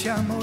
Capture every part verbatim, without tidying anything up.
amor.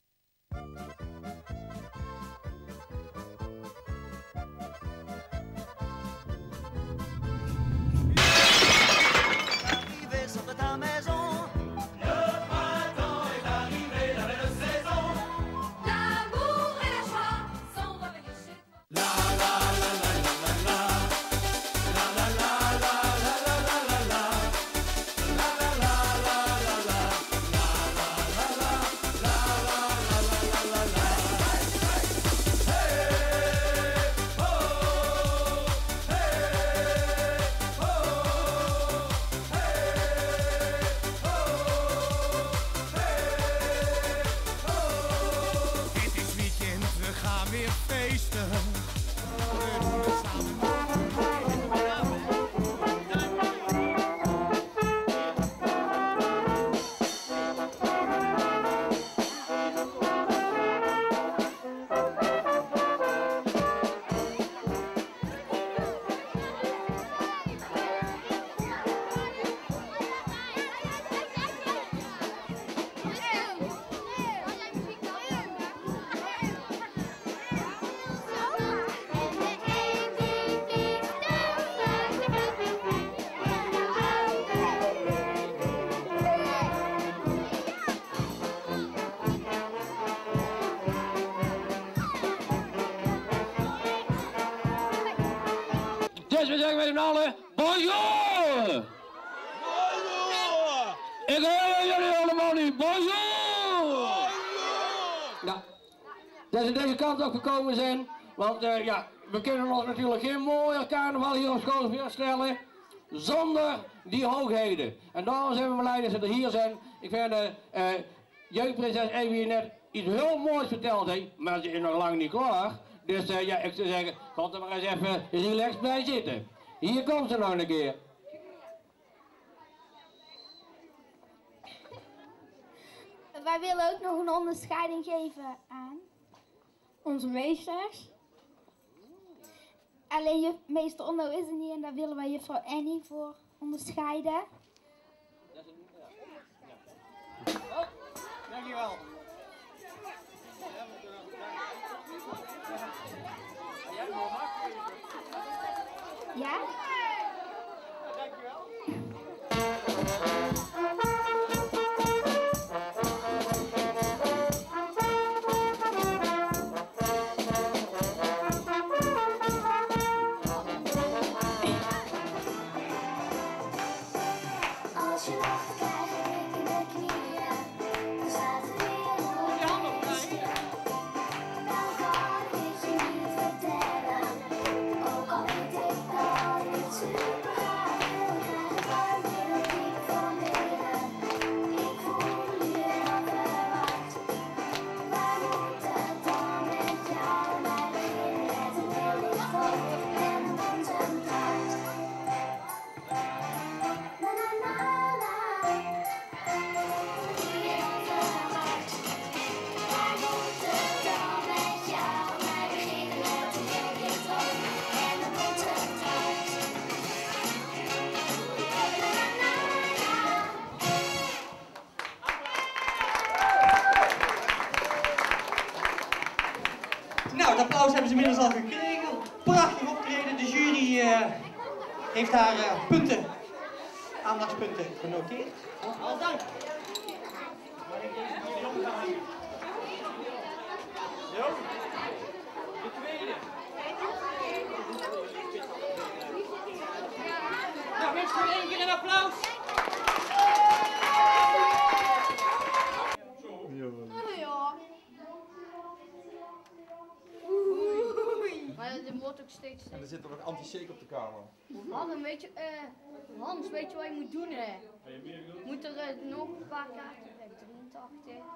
Dus we zeggen met z'n allen, bonjour! Bonjour! Ik hoor jullie allemaal nu, bonjour! Nou, dat ze deze kant op gekomen zijn, want uh, ja, we kunnen ons natuurlijk geen mooier carnaval hier op school voorstellen zonder die hoogheden. En daarom zijn we blij dat ze er hier zijn. Ik vind de uh, uh, jeugdprinses Evie net iets heel moois verteld heeft, maar ze is nog lang niet klaar. Dus uh, ja, ik zou zeggen, ga er maar eens even relaxed bij zitten. Hier komt ze nog een keer. Wij willen ook nog een onderscheiding geven aan onze meesters. Alleen juf, meester Onno is er niet en daar willen wij juffrouw Annie voor onderscheiden. Oh, dankjewel. Ja? Dankjewel. Als je lacht, krijg ik in de knieën. Dan staat de wereld stil. Dan kan ik je niet vertellen. Ook al weet ik dat het super gaat. Dan krijg ik warm in diep van binnen. Ik voel je heel verwacht. Waar moet het dan met jou? Wij beginnen met een heel licht hoofd en een mond en een hart. Na na na na. Waar moet het dan met jou? Wij beginnen met een heel licht hoofd en een mond en een hart. Na na na na. Nou, het applaus hebben ze inmiddels al gekregen. Prachtig optreden. De jury uh, heeft haar uh, punten, aandachtspunten genoteerd. Al dank. Zo. De tweede. Nou, mensen, voor één keer een applaus. Maar er wordt ook steeds... En er zit er nog anti-shake op de kamer. Hans, weet je, uh, Hans, weet je wat je moet doen, hè? Je moet er uh, nog een paar kaarten bij, drieëntachtig.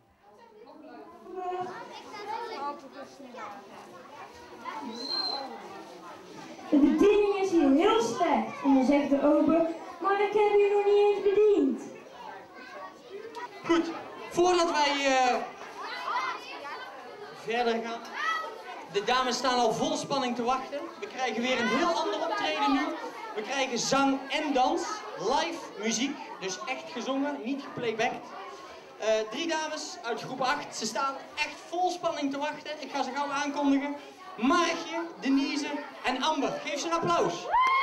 De bediening is hier heel slecht. En dan zegt de ober, maar ik heb je nog niet eens bediend. Goed, voordat wij uh, verder gaan. De dames staan al vol spanning te wachten. We krijgen weer een heel ander optreden nu. We krijgen zang en dans, live muziek, dus echt gezongen, niet geplaybacked. Uh, drie dames uit groep acht. Ze staan echt vol spanning te wachten. Ik ga ze gauw aankondigen. Margje, Denise en Amber. Geef ze een applaus.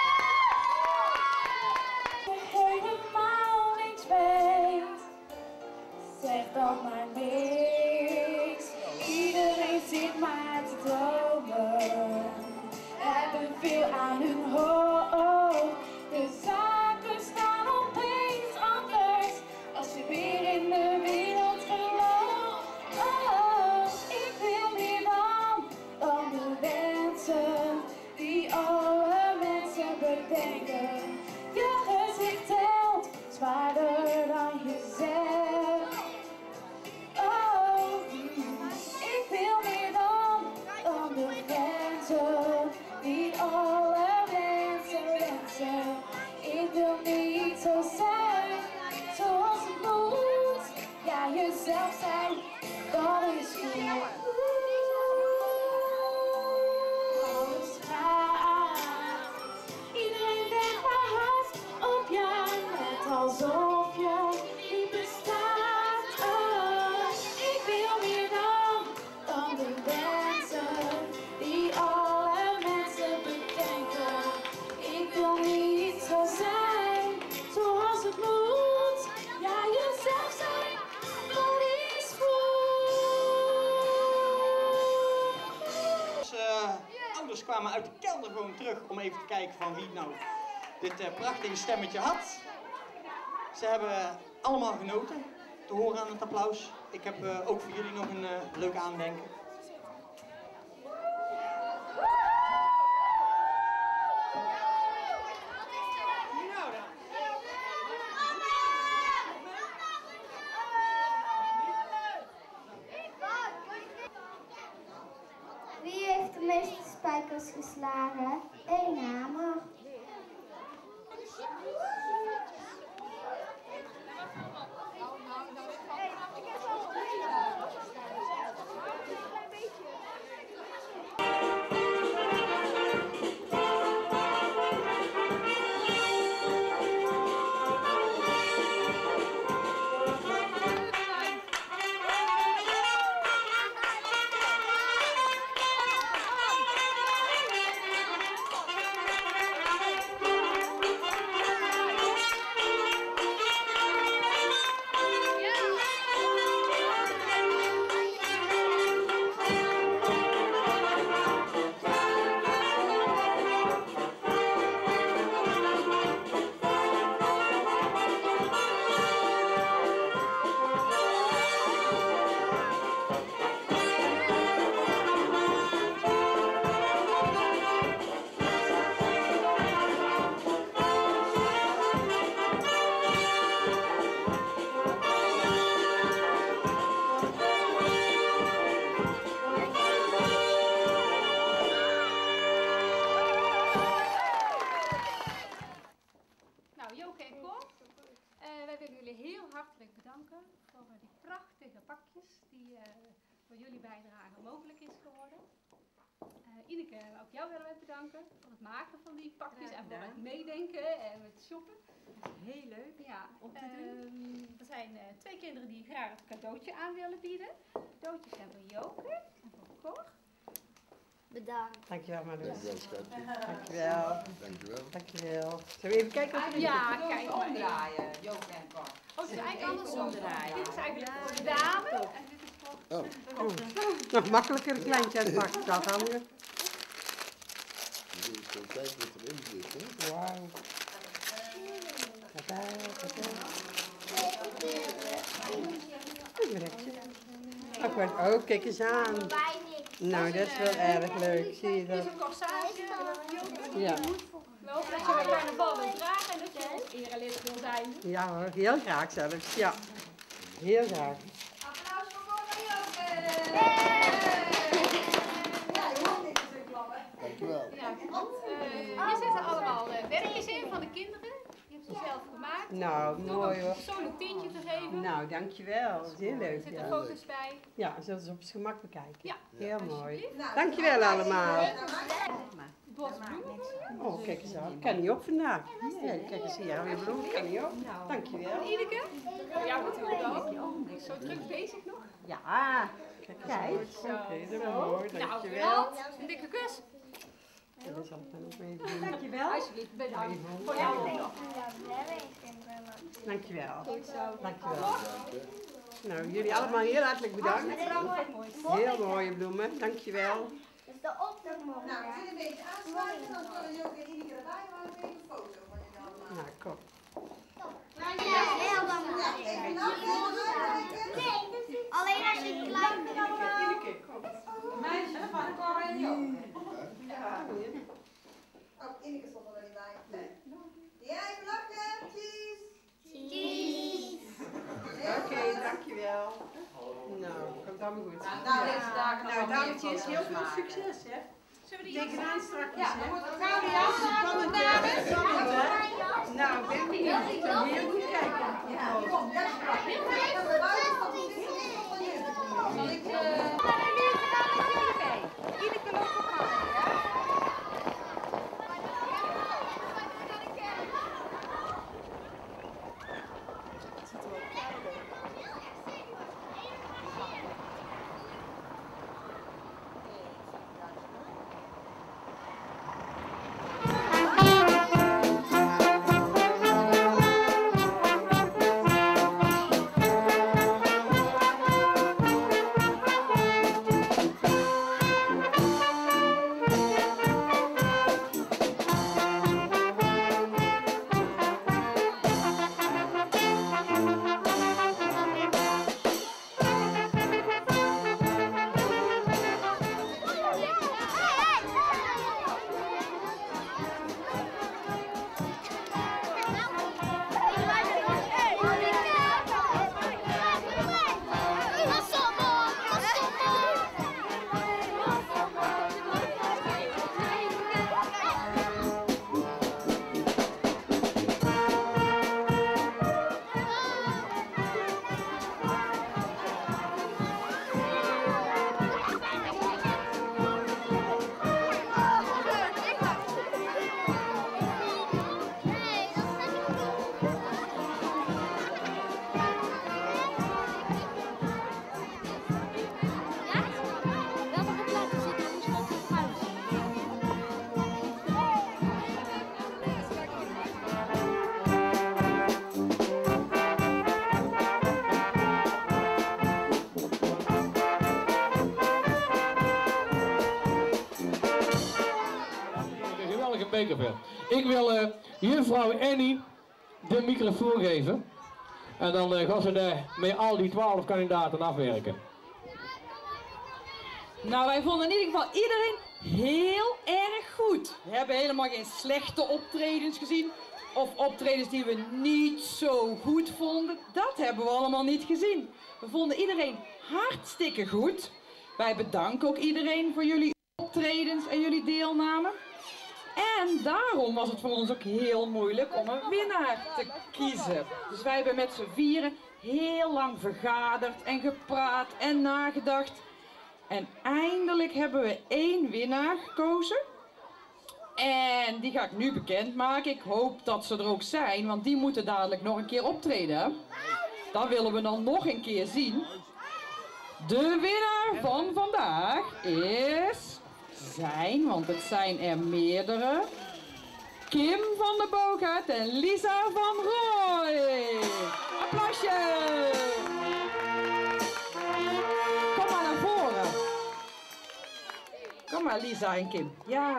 Helemaal niks weet, zeg dan maar niks. Iedereen zit maar te dromen, hebben veel aan hun hoofd. De zaken staan opeens anders, als je weer in de wereld gelooft. Oh, ik wil meer dan, dan de wensen die alle mensen bedenken. Je gezicht telt zwaarder dan jezelf. Oh, ik wil meer dan, dan de wensen die alle mensen wensen. Ik wil niet zo zijn zoals het moet. Ja, jezelf zijn, dat is goed. Alles gaat. Iedereen denkt maar hard op jou, net alsof je niet bestaat. Oh, ik wil meer dan, dan de wensen die alle mensen bedenken. Ik wil niet zo zijn zoals het moet. Ja, jezelf zijn, dat is goed. Dus, uh, ouders kwamen uit de kelder gewoon terug om even te kijken van wie nou dit uh, prachtige stemmetje had. Ze hebben allemaal genoten te horen aan het applaus. Ik heb uh, ook voor jullie nog een uh, leuk aandenken. Wie heeft de meeste spijkers geslagen? Eén hamer. voor jullie bijdrage mogelijk is geworden. Uh, Ineke, ook jou willen we bedanken voor het maken van die pakjes en voor het meedenken en het shoppen. Dat is heel leuk ja, om te uh, doen. Er zijn uh, twee kinderen die graag het cadeautje aan willen bieden. Cadeautjes zijn voor Joke en voor Cor. Bedankt. Dankjewel, Marloes. Dankjewel, schatje. Dankjewel. Dankjewel. Dankjewel. Zullen we even kijken of we Ja, kijk maar. Omdraaien, Joke en Cor. Oh, het is eigenlijk andersom. Dit is eigenlijk voor de dame en dit is voor... Oh. Oh. Nog makkelijker een kleintje aan het pakken. Dat gaan we. Je zo kijken wat erin zit, hè? Wauw. Tada, tada. Een brekje. Oh, wat- oh, kijk eens aan. Nou, dat is wel erg leuk. Zie je Dit is dat? een corsage, Joke. Ja. We hopen dat je bij carnaval wilt dragen en dat je ons erelid wil zijn. Ja hoor, heel graag zelfs. Ja, heel graag. Applaus voor Cor en Joke. Dankjewel. Ja, uh, hier zitten allemaal uh, werkjes in van de kinderen. Je hebt ze zelf gemaakt. Nou, mooi hoor. Een persoonlijk tientje te geven. Nou, dankjewel. Dat is heel Er leuk. zitten Ja, foto's bij. ja zullen ze op zijn gemak bekijken. Ja. Heel mooi. Alsjeblieft. Dankjewel allemaal. Bosbloemen. Oh, kijk eens aan. Ik kan niet op vandaag. Ja, kijk eens hier, weer bloem. Ik kan niet op. Dankjewel. Ineke? Voor jou natuurlijk ook. zo druk bezig nog? Ja, kijk. Zo. Oké, dat is mooi, Nou, dankjewel. Rand, een dikke kus. Dat is altijd nog even doen. Dankjewel. Alsjeblieft, bedankt. Voor jou ook nog. Dankjewel. Goed zo. Dankjewel. Nou, jullie allemaal heel hartelijk bedankt. Heel mooie bloemen, dankjewel. Dus de opdracht mogen. Nou, we zullen een beetje aansluiten, dan zullen jullie ook in iedere rij maar even een foto van jullie allemaal. Nou, kom. Alleen als je klein Meisje van Cor en Joke. Ja. Oh, Ineke stond er niet bij. Nee. Ja, even lachen. Cheese. Cheese. Oké, dankjewel. Nou, komt allemaal goed. Nou, deze dagen nog Nou, wel dames, meer heel veel foto's maken. succes, hè? Zullen we die Tegenaan straks, Ja, hè? dan moet het gouden jas aan. Spannend, hè? Spannend, hè? Nou, ik ben benieuwd. Ik wil heel goed kijken. Ja, kom, ja, straks. Van de buiten van die zin van jullie. Zal ik... Ineke loopt op mij, hè? Bekerveld. Ik wil uh, juffrouw Annie de microfoon geven. En dan uh, gaan ze uh, met al die twaalf kandidaten afwerken. Nou, wij vonden in ieder geval iedereen heel erg goed. We hebben helemaal geen slechte optredens gezien. Of optredens die we niet zo goed vonden. Dat hebben we allemaal niet gezien. We vonden iedereen hartstikke goed. Wij bedanken ook iedereen voor jullie optredens en jullie deelname. En daarom was het voor ons ook heel moeilijk om een winnaar te kiezen. Dus wij hebben met z'n vieren heel lang vergaderd en gepraat en nagedacht. En eindelijk hebben we één winnaar gekozen. En die ga ik nu bekendmaken. Ik hoop dat ze er ook zijn, want die moeten dadelijk nog een keer optreden. Dat willen we dan nog een keer zien. De winnaar van vandaag is... zijn, want het zijn er meerdere. Kim van der Boogaard en Lisa van Rooij. Applausje! Kom maar naar voren. Kom maar Lisa en Kim. Ja.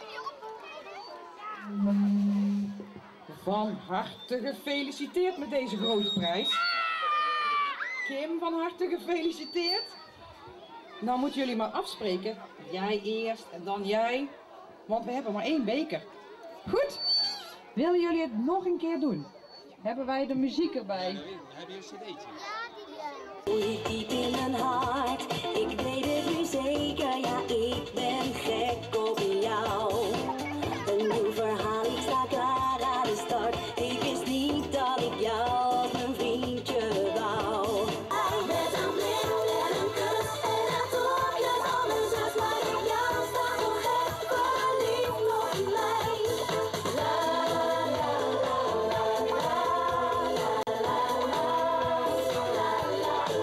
Van harte gefeliciteerd met deze grote prijs. Kim, van harte gefeliciteerd. Nou moeten jullie maar afspreken. Jij eerst en dan jij. Want we hebben maar één beker. Goed? Willen jullie het nog een keer doen? Hebben wij de muziek erbij? Heb je een cd'tje? Diep, diep in mijn hart, ik weet het nu zeker, ja ik ben gek op jou. Een nieuw verhaal, ik sta klaar aan de start, ik wist niet dat ik jou als mijn vriendje wou. Met een blik en een kus en een tolkje van mijn zus, maar op jou sta nog gek, verliefd op mij. La la la la la la la la la la.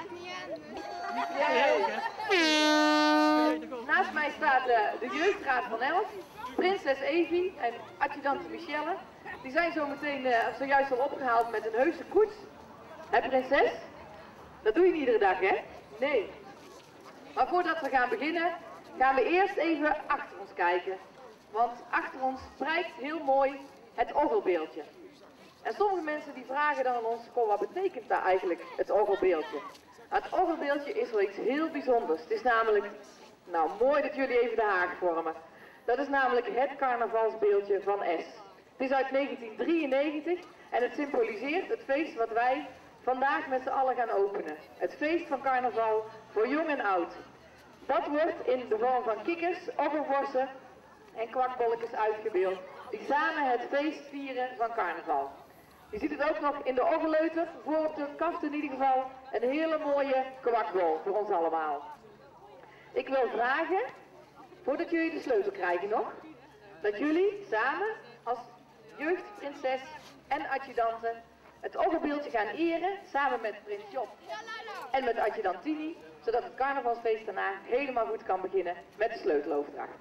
Naast mij staat uh, de jeugdraad van Elf, prinses Evie en adjudant Michelle. Die zijn zo meteen uh, zojuist al opgehaald met een heuse koets. Hé prinses? Dat doe je niet iedere dag, hè? Nee. Maar voordat we gaan beginnen, gaan we eerst even achter ons kijken. Want achter ons prijkt heel mooi het orgelbeeldje. En sommige mensen die vragen dan aan ons, goh, wat betekent daar eigenlijk het orgelbeeldje? Het orgelbeeldje is wel iets heel bijzonders. Het is namelijk, nou mooi dat jullie even de haag vormen. Dat is namelijk het carnavalsbeeldje van S. Het is uit negentien drieënnegentig en het symboliseert het feest wat wij vandaag met z'n allen gaan openen. Het feest van carnaval voor jong en oud. Dat wordt in de vorm van kikkers, orgelvorsten en kwakbolletjes uitgebeeld, die samen het feest vieren van carnaval. Je ziet het ook nog in de orgelleuter, voor op de kaft in ieder geval, een hele mooie kwakbol voor ons allemaal. Ik wil vragen, voordat jullie de sleutel krijgen nog, dat jullie samen als jeugdprinses en adjudanten het orgelbeeldje gaan eren, samen met prins Job en met adjudant Tini, zodat het carnavalsfeest daarna helemaal goed kan beginnen met de sleuteloverdracht.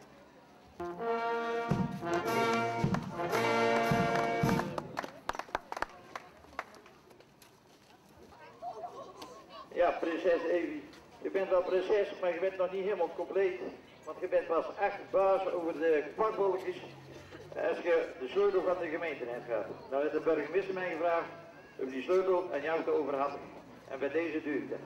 Ja, prinses Evie, je bent wel prinses, maar je bent nog niet helemaal compleet. Want je bent pas echt baas over de kwakbolletjes als je de sleutel van de gemeente hebt gehad. Nou heeft de burgemeester mij gevraagd om die sleutel aan jou te overhandigen. En bij deze duur ik dat.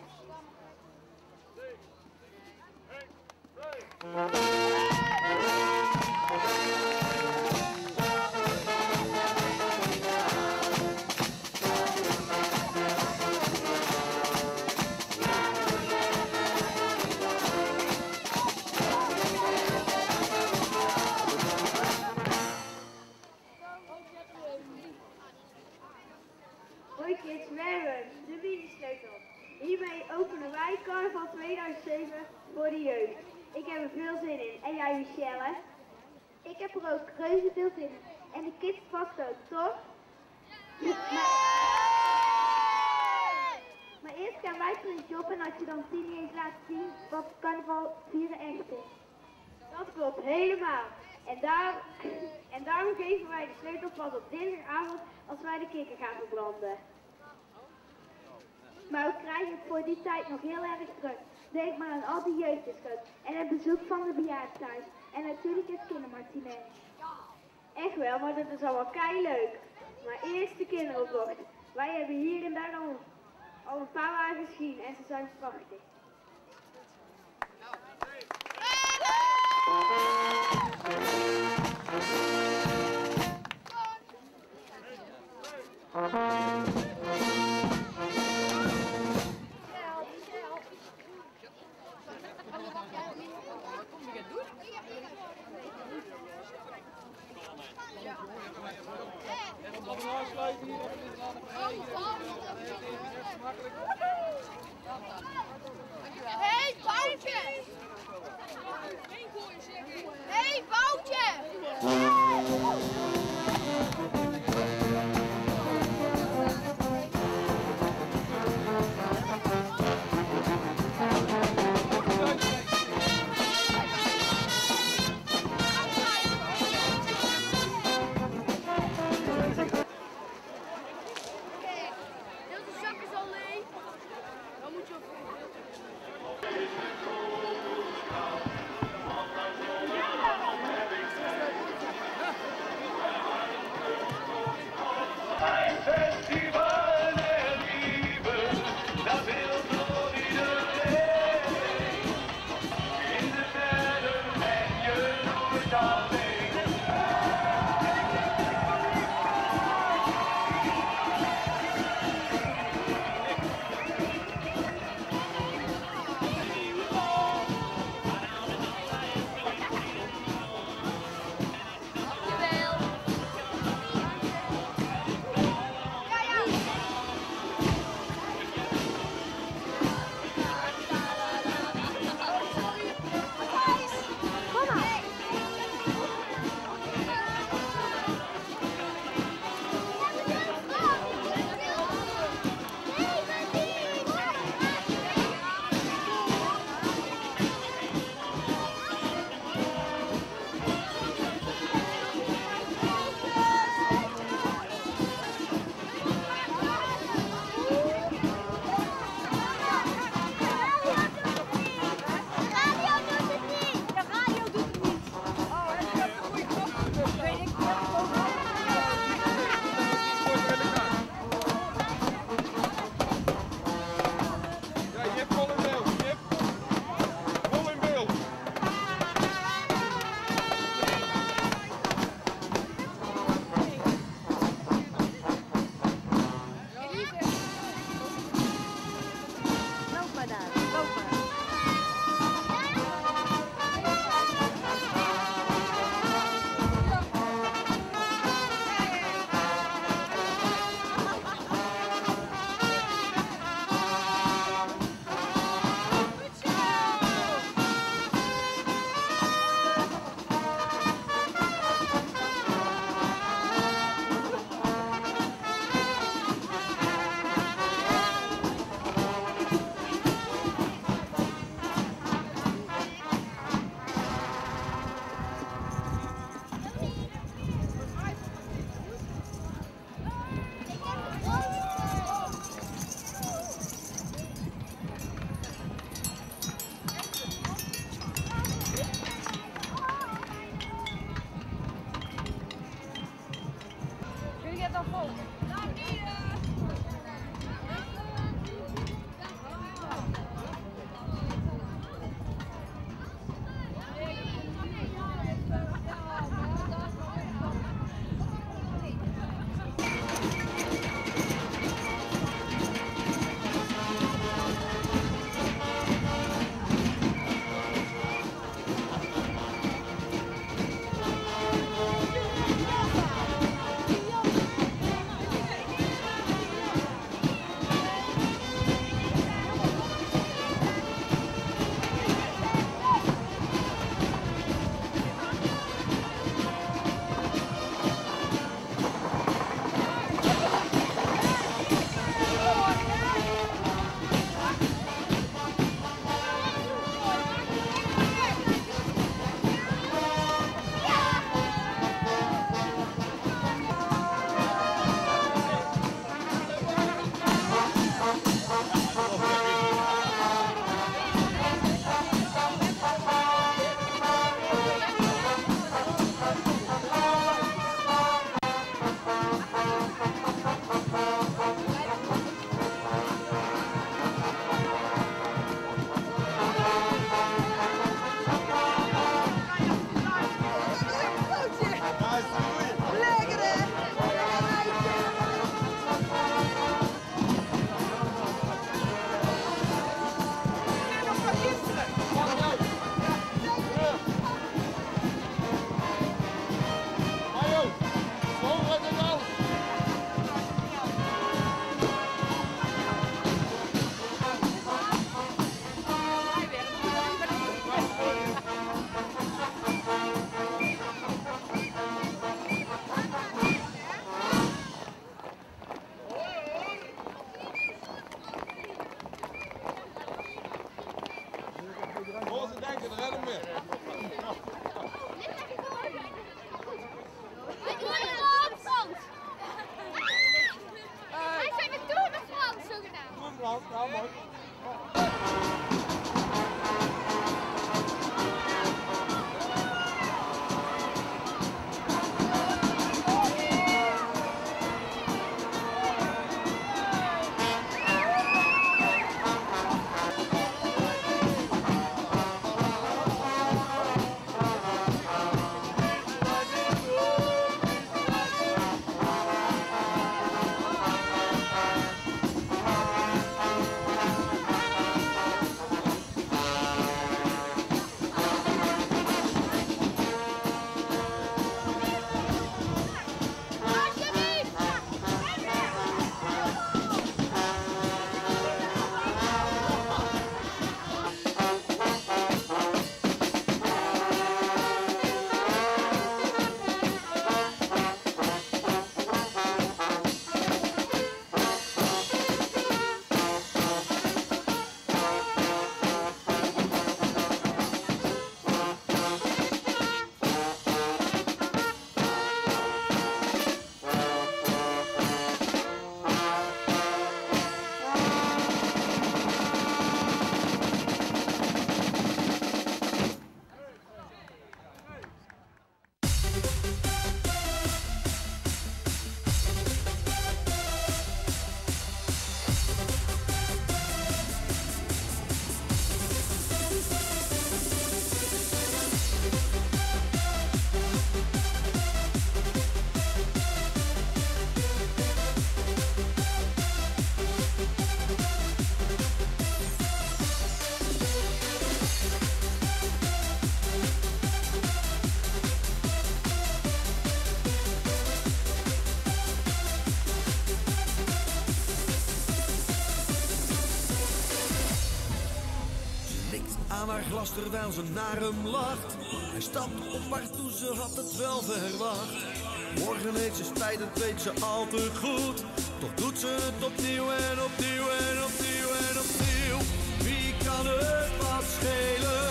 Hoi kids, we hebben de mini-sleutel. Hiermee openen wij carnaval tweeduizend zeven voor de jeugd. Ik heb er veel zin in. En jij Michelle? Ik heb er ook reuze veel zin in. En de kids vast ook, toch? Maar, maar eerst gaan wij prins Job en adjudant Tini eens laten zien wat carnaval vieren echt is. Dat klopt helemaal. En, daar, en daarom geven wij de sleutel pas op dinsdagavond als wij de kikker gaan verbranden. Maar we krijgen het voor die tijd nog heel erg druk. Denk maar aan al die jeugdjesschut en het bezoek van de bejaardenthuis en natuurlijk het kindermartinez. Echt wel, maar dat is allemaal kei leuk. Maar eerst de kinderoptocht. Wij hebben hier en daar al, al een paar wagens gezien en ze zijn prachtig. Hey, Boutje! Hey, Boutje! Aan haar glas terwijl ze naar hem lacht. Hij stapt op haar toe, ze had het wel verwacht. Morgen heeft ze spijt, dat weet ze al te goed. Toch doet ze het opnieuw en opnieuw en opnieuw en opnieuw. Wie kan het wat schelen?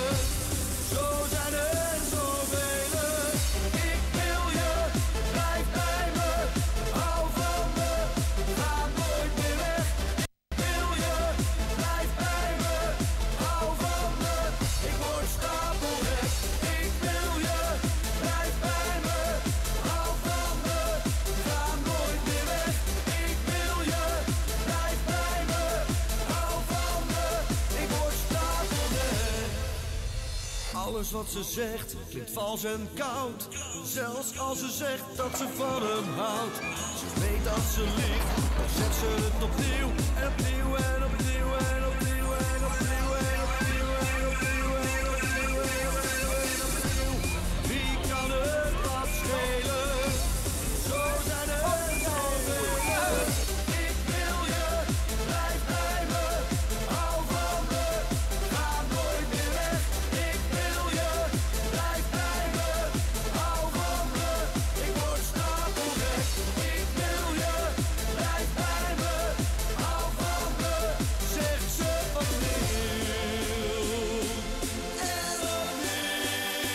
Zo zijn er zoveel. Ik wil je, blijf bij me. Hou van me, ga nooit meer weg. Ik wil je, blijf bij me. Hou van me, ik word stapelgek. Ik wil je, blijf bij me. Hou van me, ga nooit meer weg. Ik wil je, blijf bij me. Hou van me, ik word stapelgek. Alles wat ze zegt klinkt vals en koud. Zelfs als ze zegt dat ze van hem houdt. Ze weet dat ze liegt, dan zegt ze het opnieuw en opnieuw en opnieuw en opnieuw en opnieuw en opnieuw en opnieuw en opnieuw en opnieuw en opnieuw. Wie kan het wat schelen? Zo zijn er zoveel. Ik wil je, blijf bij me. Hou van me, ga nooit meer weg. Ik wil je, blijf bij me. Hou van me, ik word stapelgek. Ik wil je, blijf bij me. Hou van me, zegt ze opnieuw. En opnieuw.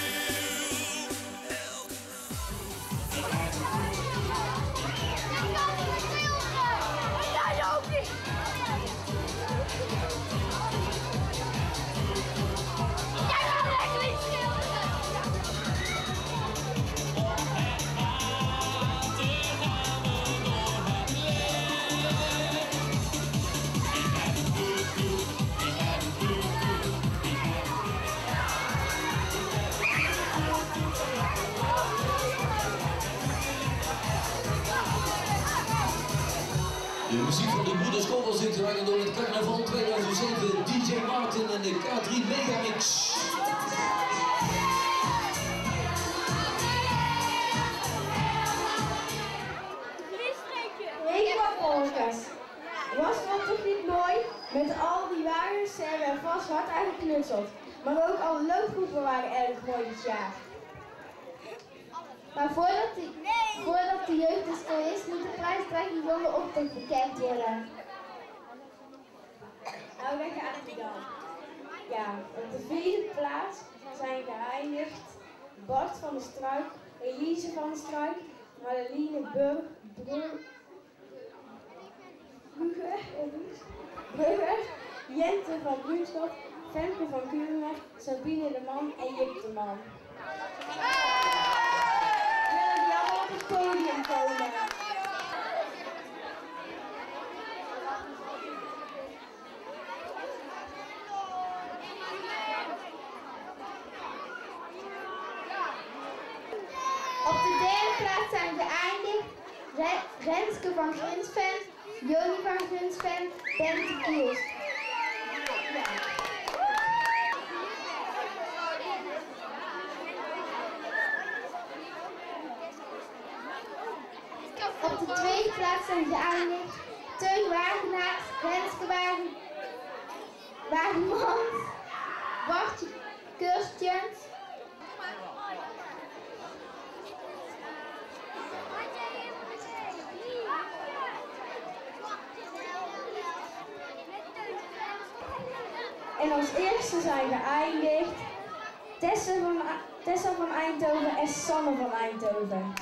Jij ook niet! Jij gaat lekker niet schilderen! De muziek van de Broeders Koppel zingt eruit door het carnaval tweeduizend zeven, D J Martin en de K drie Megamix. Regenboogpolkers. Was dat toch niet mooi? Met al die wagens hebben we vast hard aangeknutseld. Maar ook alle loopgroepen waren erg mooi dit jaar. Maar voordat de, voordat de jeugddisco is, moet de prijstrekking van de optocht bekend worden. Nou, daar gaat hij dan. Ja, op de vierde plaats zijn geëindigd Bart van der Struik, Elise van der Struik, Madeline Burg, Brugger, Brugger Jente van Bruinschot, Femke van Kurenweg, Sabine de Man en Jip de Man. Willen die allemaal op het podium komen? Op de derde plaats zijn geëindigd Re- Renske van Grinsven, Joni van Grinsven, Bente Kiels. Op de tweede plaats zijn geëindigd Teun Wagenaars, Renske Wagen, Wagemans, Bartje Kirstjens. En als eerste zijn geëindigd Tessa van, Tessa van Eindhoven en Sanne van Eindhoven.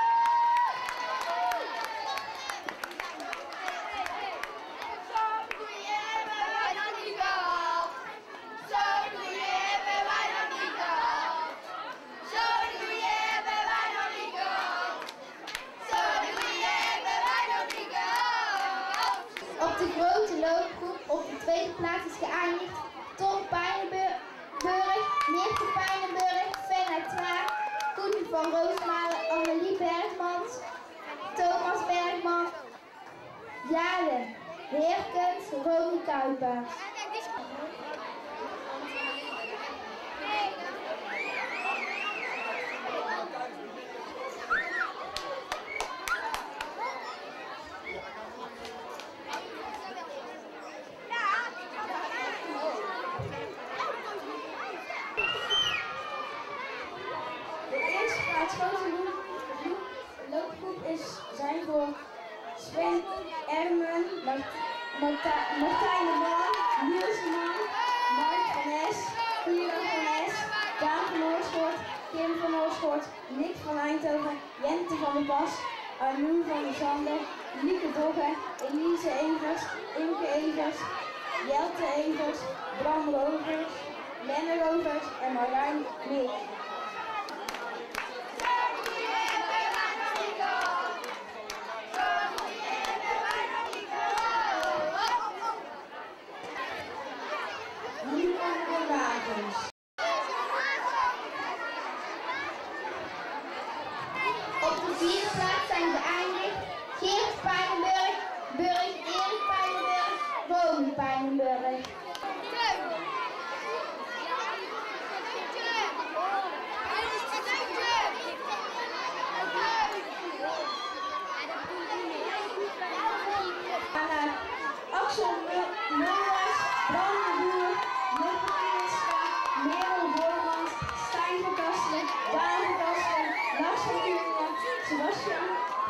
Op de grote loopgroep op de tweede plaats is geëindigd Tom Pijnenburg, Meerte Pijnenburg, Fenna Twaak, Koen van Roosmalen, Annelie Bergmans, Thomas Bergman, Jade Heerkens, Ronnie Kuipers. Loopgroep is, zijn voor Sven Ermen, Mart Marta Martijn de Man, Niels de Man, Mark van Es, Guido van Es, Daan van Oorschot, Kim van Oorschot, Nick van Eindhoven, Jente van der Pas, Arnoen van der Zanden, Lieke Dogge, Elise Evers, Imke Evers, Jelte Evers, Bram Rovers, Lenne Rovers en Marijn Mik. Op de vierde plaats zijn geëindigd Geert Pijnenburg, Burg, Erik Pijnenburg, Ronnie Pijnenburg. Axel Mullers, Bram de Boer, Nick Kinstra, Merel Bormans, Stijn van Kastelen, Daan van Kastelen, Lars van Kuringen, Sebastian,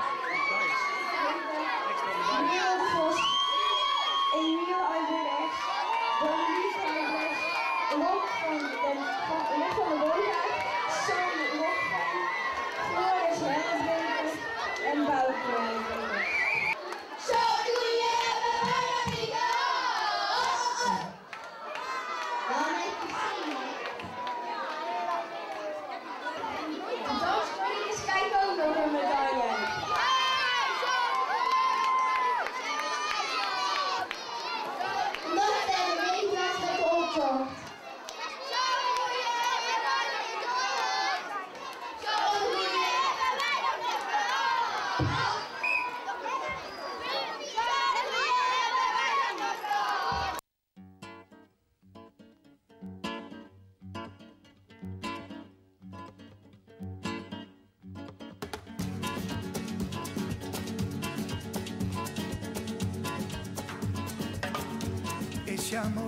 Merel de Vos, Emiel Albrecht, Dominique van Albrecht, Lok van den Lok van de Booghuis, Sam Lokveen, Floris Hennenbeker en Bouke Hennenbeker. Zo doe je het bijna niet. Dan heb je zin. De danspoliers kijken ook nog een medaille. Nog derde meeplaats met de optocht. Ese amor.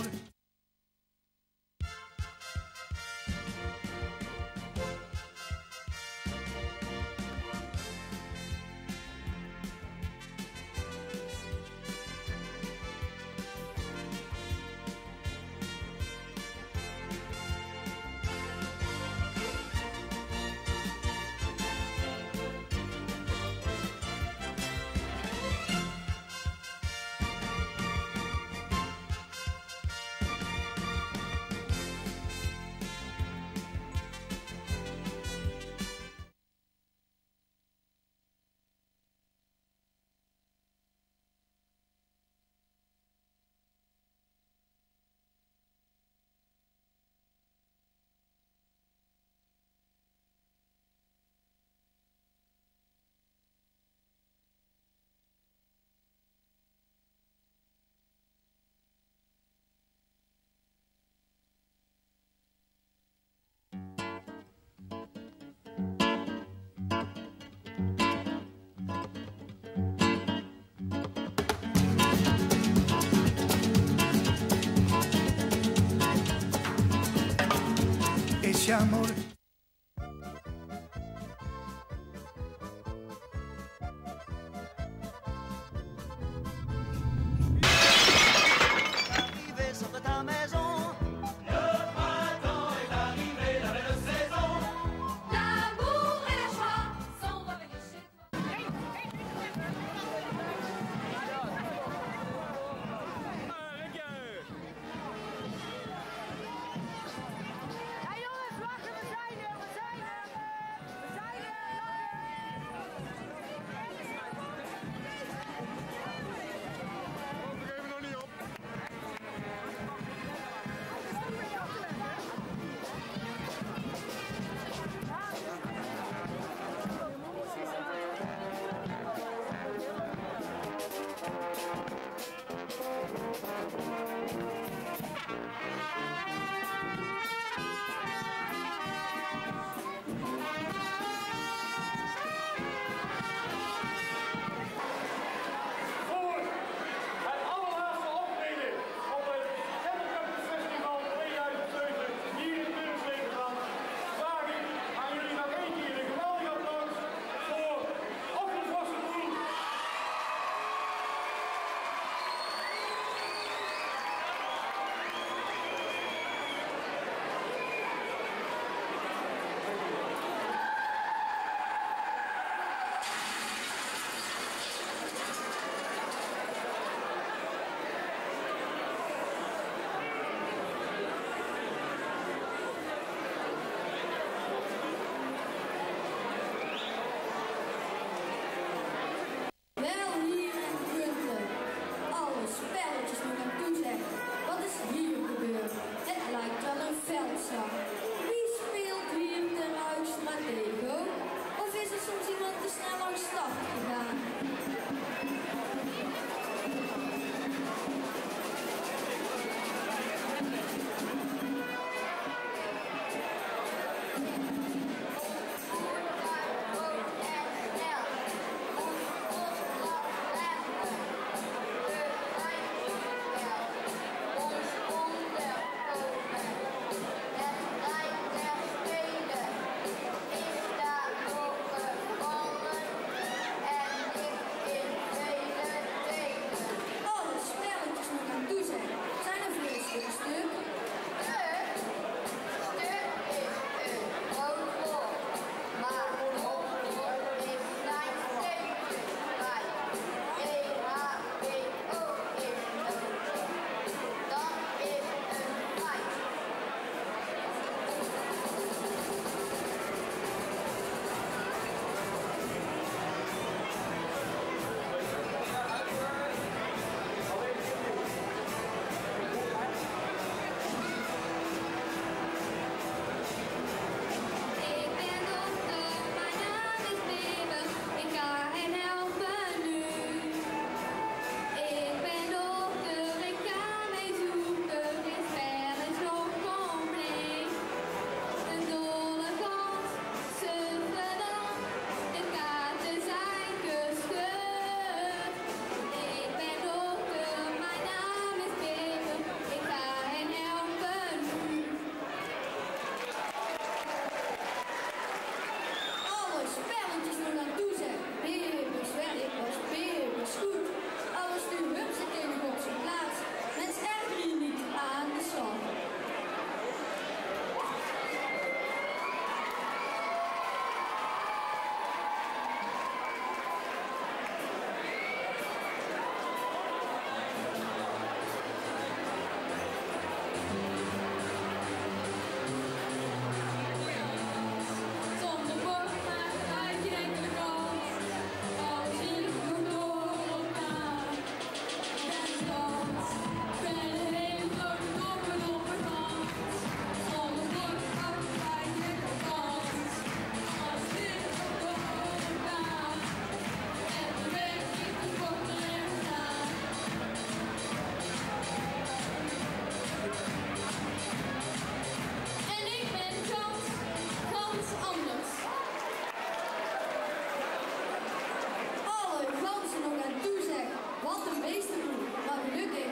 ese amor.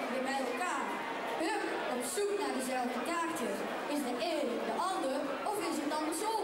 zoek naar dezelfde kaartjes. Is de een de ander of is andersom.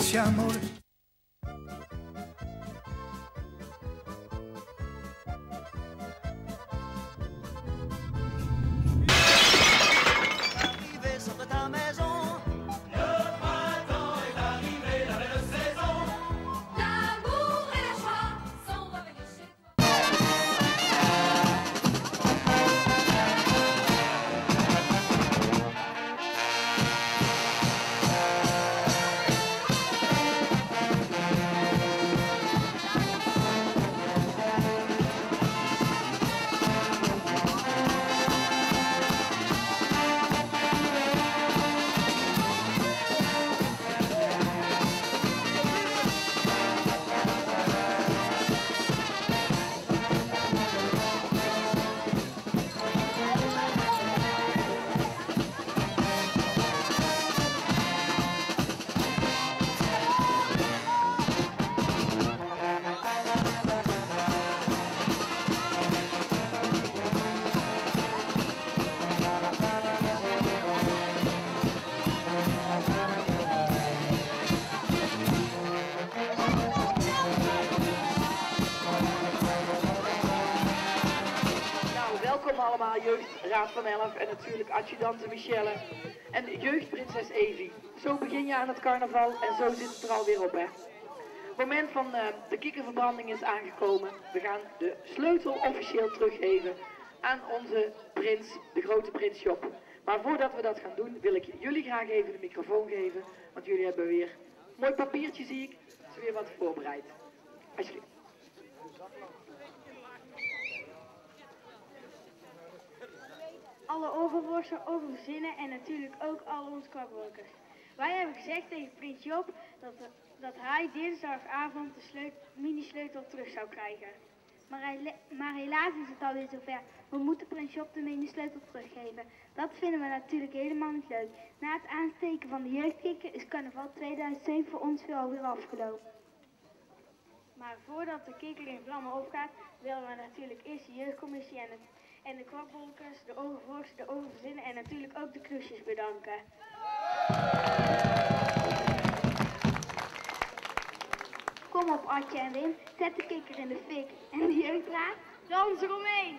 ese amor. Welkom allemaal, Jeugdraad van Elf en natuurlijk adjudante Michelle en jeugdprinses Evie. Zo begin je aan het carnaval en zo zit het er alweer op, hè. Het moment van uh, de kikkerverbranding is aangekomen. We gaan de sleutel officieel teruggeven aan onze prins, de grote prins Job. Maar voordat we dat gaan doen, wil ik jullie graag even de microfoon geven, want jullie hebben weer een mooi papiertje, zie ik. Het is weer wat voorbereid. Alsjeblieft. Alle overvorsten, oververzinnen en natuurlijk ook al onze kwakworkers. Wij hebben gezegd tegen prins Job dat, dat hij dinsdagavond de mini-sleutel terug zou krijgen. Maar, hij, maar helaas is het alweer zover. We moeten prins Job de mini-sleutel teruggeven. Dat vinden we natuurlijk helemaal niet leuk. Na het aansteken van de jeugdkikker is carnaval tweeduizend zeven voor ons weer alweer afgelopen. Maar voordat de kikker in vlammen opgaat, willen we natuurlijk eerst de jeugdcommissie en het En de kwakbolkers, de overvorsten, de oververzinnen en natuurlijk ook de klusjes bedanken. Kom op Adje en Wim, zet de kikker in de fik. En de jeugdraad, dans eromheen.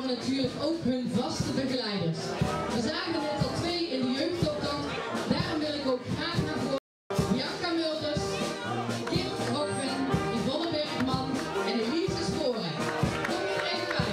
komen natuurlijk ook hun vaste begeleiders. We zagen er net al twee in de jeugdoptocht, daarom wil ik ook graag naar voren Bianca Mulders, Kim Hokven, Yvonne Bergman en Elise Sporen. Kom er even bij.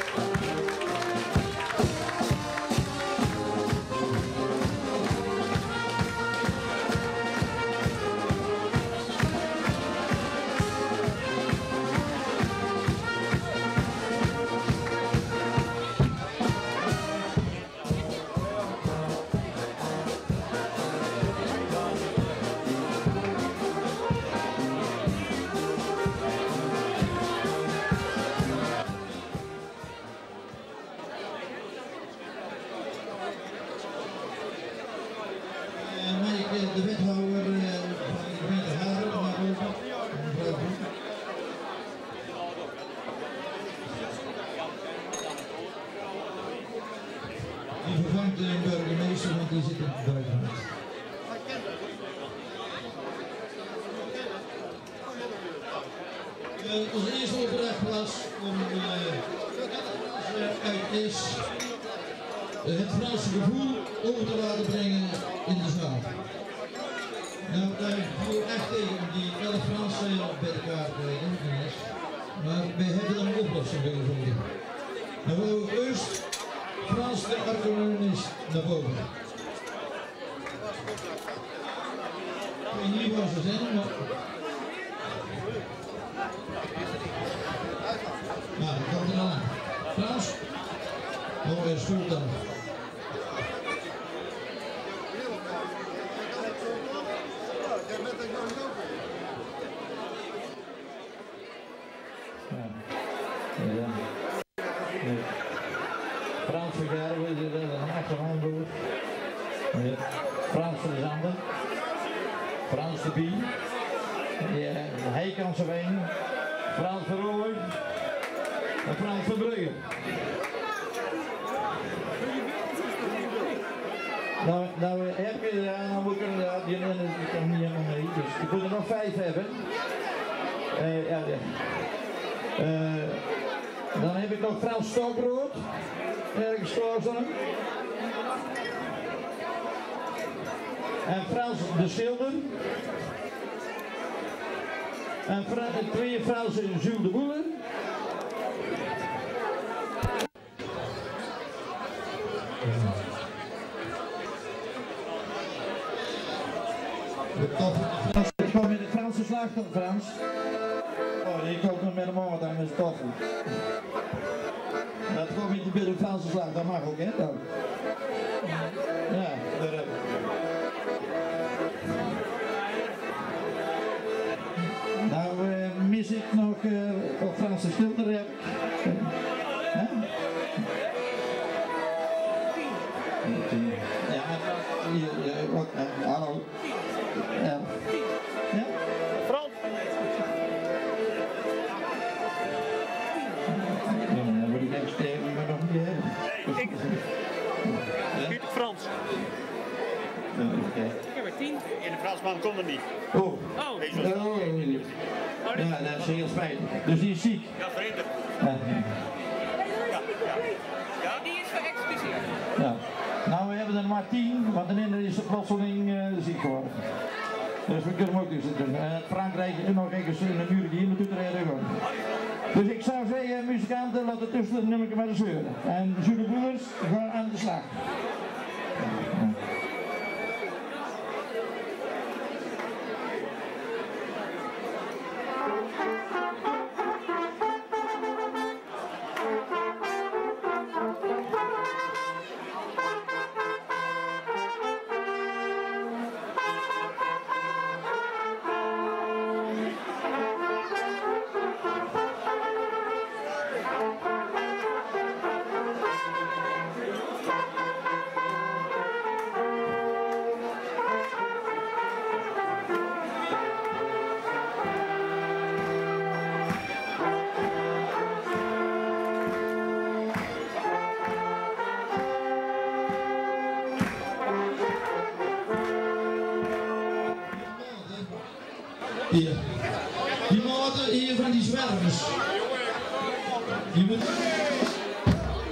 De wethouder van de gemeente Haarlem, mevrouw Broek. Die vervangt de burgemeester, want die zit in het buitenland. Uh, ons eerste opdracht was om uh, uit is uh, het Franse gevoel over te laten brengen in de zaal. Nou, daar viel echt tegen om die elf Fransen bij elkaar te krijgen, maar wij hebben er een oplossing voor gevonden. Dan wou ik eerst Frans de accordeonist naar boven. Ik weet niet waar ze zijn, maar... Nou, dat komt er dan aan. Frans, oh, er stoelt dan. Frans Vergerwe, dit is een achterhandboer. Frans de Zander. Frans de Bie. Ja, hij kan ze wenen. Frans Verrooy. En Frans Verbrugge. Nou, nou heb je er, nou moet ik er, die kan niet helemaal mee, dus ik moet er nog vijf hebben. Uh, ja, ja. Uh, dan heb ik nog Frans Stokrood, ergens klaarstaan. En Frans de Schilder. En Fra twee Fransen Jules de Boele. Ik kom in de Franse slag van Frans. Oh, ik kom nog met een moment aan met de toffel. Dat komt niet bij de Franse slag, dat mag ook, hè? Dan. Ja, daar heb ik. Nou uh, mis ik nog uh, op Franse Schilder heb ik. Huh? Ja, hier, ja, wat, uh, hallo. Ja. Ja? Frans! Ja, dan moet ik even sterven, maar nog niet hebben. Nee, ik. Pieter Frans. Ja, okay. Ik heb er tien. En de Fransman kon er niet. Oh. Oh. Deze was Oh. Ja, dat is heel spijtig. Dus die is ziek. Ja, verhinderd. Ja. Ja, ja. Ja, die is geëxcuseerd. Ja. Nou, we hebben er maar tien, want de ene is plotseling uh, ziek geworden. Dus we kunnen hem ook dus doen. Uh, Frankrijk is nog eens een uur die in de toeter gewoon. Dus ik zou zeggen, muzikanten, laten tussen het nummer maar eens zeuren. En Jules Boelers, gaan aan de slag. Ja. Hier. Die maten hier van die zwervers. Die moet...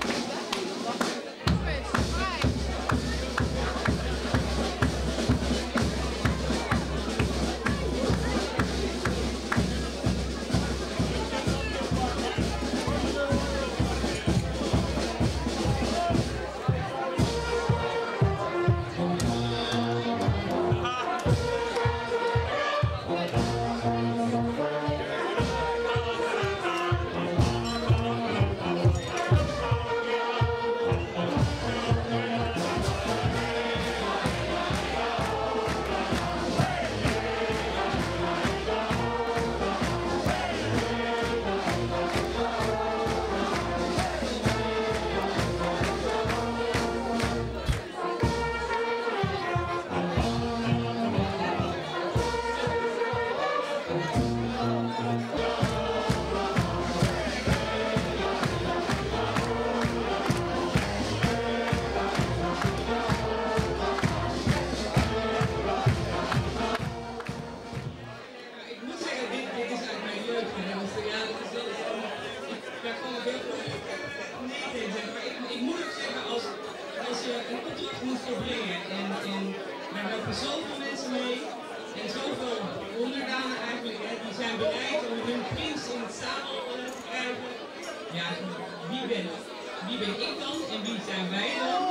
je een opdracht moest volbrengen. En, en daar lopen zoveel mensen mee en zoveel onderdanen eigenlijk, hè, die zijn bereid om hun prins in het zadel uh, te krijgen. Ja, wie ben, wie ben ik dan en wie zijn wij dan?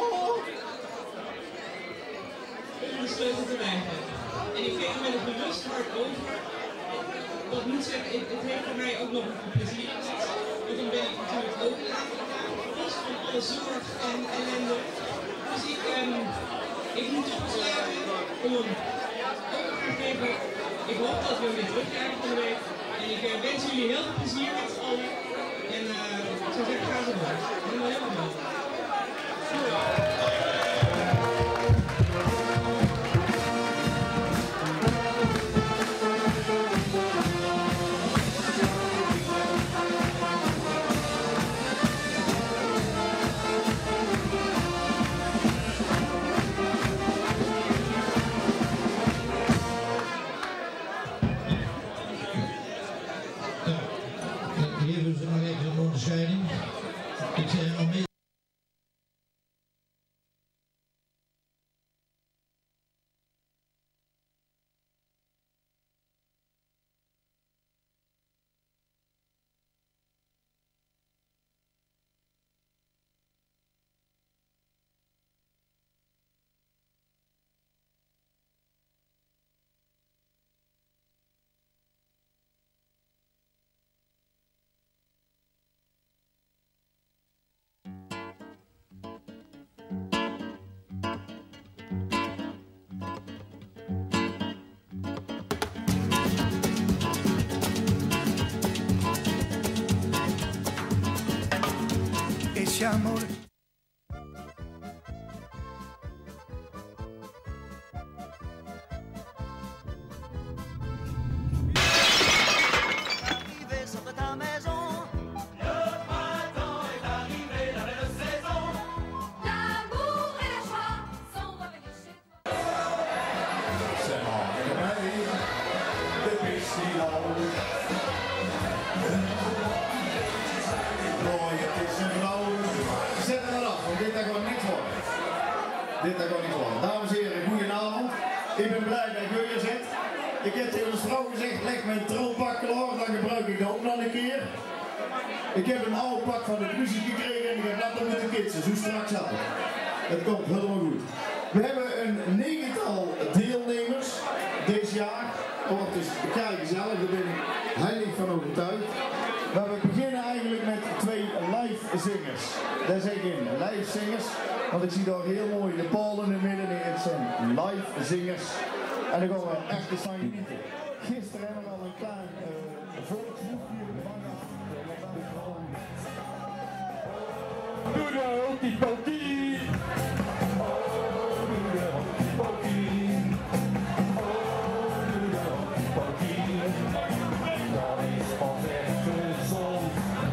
Om de sleutel te weigeren. En ik geef met een bewust hart over. Dat moet zeggen, het, het heeft voor mij ook nog een plezier iets. Want dan ben ik natuurlijk ook een aantal dagen los van alle zorg en ellende. Dus ik, um, ik moet toch besluiten om hem ook te geven. Ik hoop dat we hem weer terugkrijgen van de week. En ik uh, wens jullie heel veel plezier met z'n allen. En uh, ik zou zeggen, ga zo door. Helemaal heel veel. Ik zei al mee. Ese amor. Arrivé sur ta maison, le printemps est arrivé, la belle saison. L'amour et la joie sont revenus chez toi. Zeg maar tegen mij, de pissie lauw. Mooi, het is een vrouw. Zet hem eraf, want dit daar gewoon niks voor. Dit daar gewoon niks voor. Dames en heren, goedenavond. Ik ben blij dat ik hier zit. Ik heb tegen de vrouw gezegd, leg mijn troonpak klaar, dan gebruik ik dat ook nog een keer. Ik heb een oude pak van de muziek gekregen en ik heb net op moeten kitsen, zo straks al. Het komt helemaal goed. We hebben een negental deelnemers dit jaar. Oh, het is kei gezellig, daar ben ik heilig van overtuigd. Maar we beginnen eigenlijk met twee live zingers. Daar zeg ik in, live zingers. Want ik zie daar heel mooi de Paul in het midden. Het zijn live zingers. En dan gaan we echt eens van genieten. Gisteren hebben we al een klein uh, volkslied hier gevangen. Doe de hokie pokie. Oh, doe de hokie pokie. Oh, doe de hokie pokie. Dat is pas echt gezond.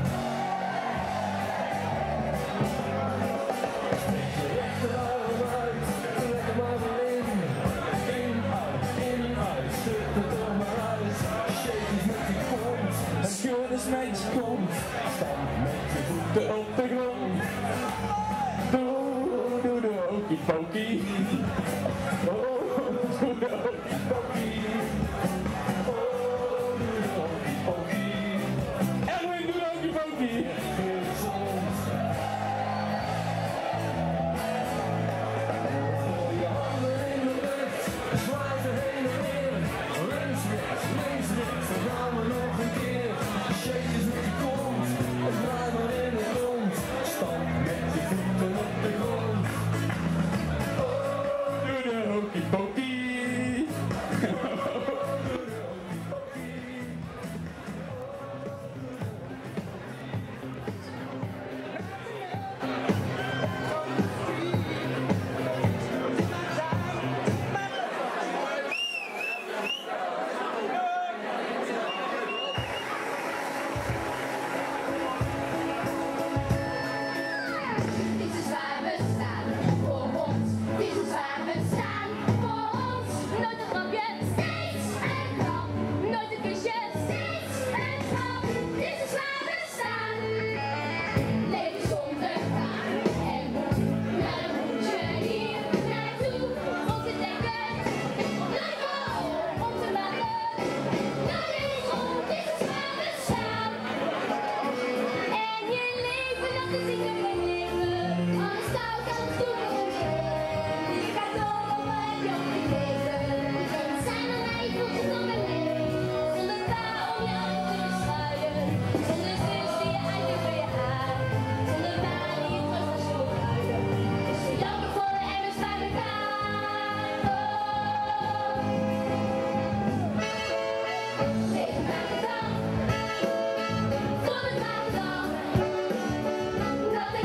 Steek je rechterarm uit, trek hem maar weer in. In, uit, in, uit, stuk het er maar uit. Shake eens met je kont, en schud eens met je kont. Stamp met je voeten op de grond. Doe, doe de hokie pokie. Oh, Voor het waterdag, dat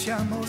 ese amor.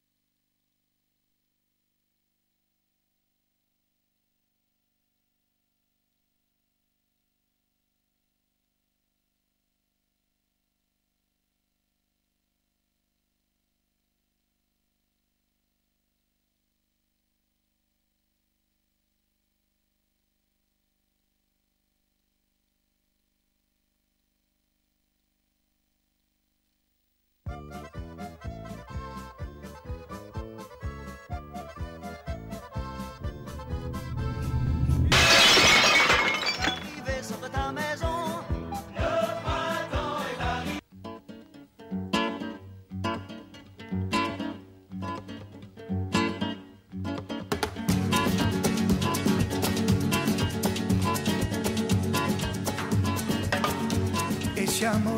Ese amor.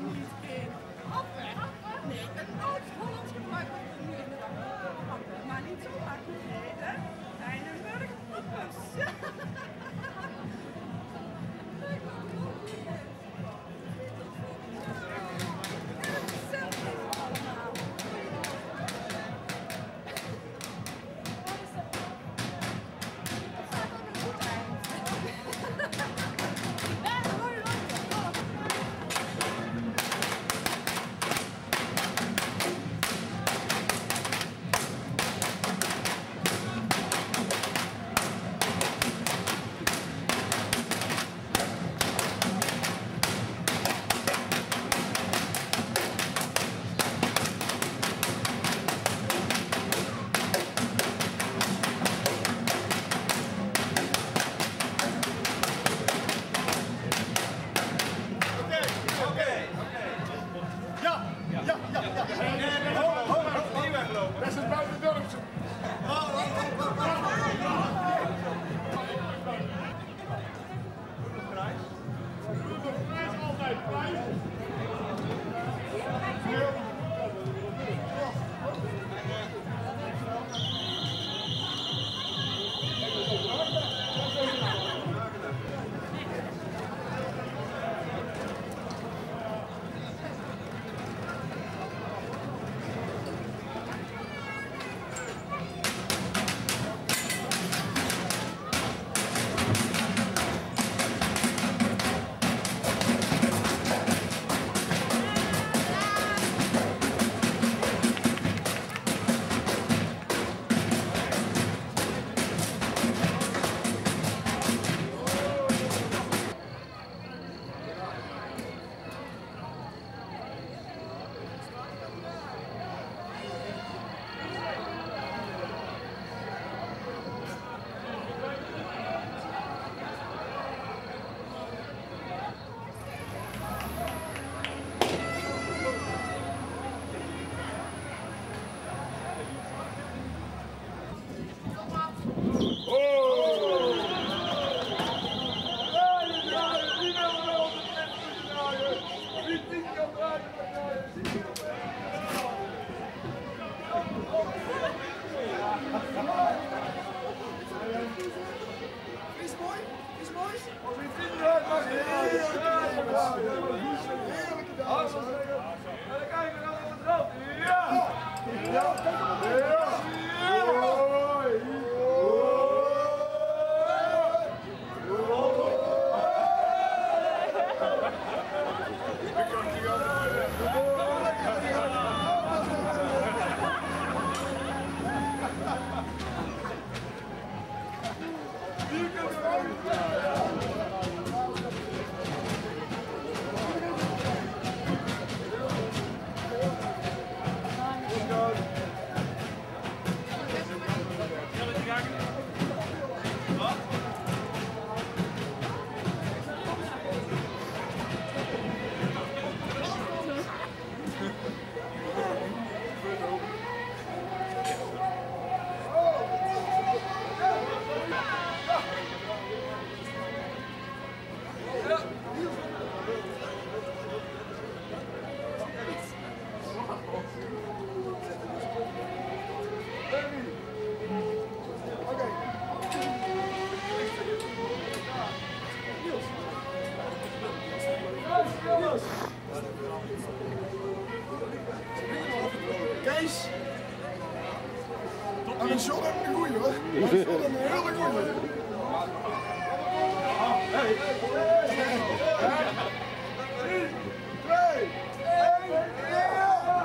niet in afwerken. Nee, een oud-Hollands gebruik wat we nu in de pakken. Maar niet zo lang geleden zijn er murkpoppers. Kees! En een shot heb ik een goeie hoor. Een shot heb ik een hele goeie. Hey! drie, twee, één, ja!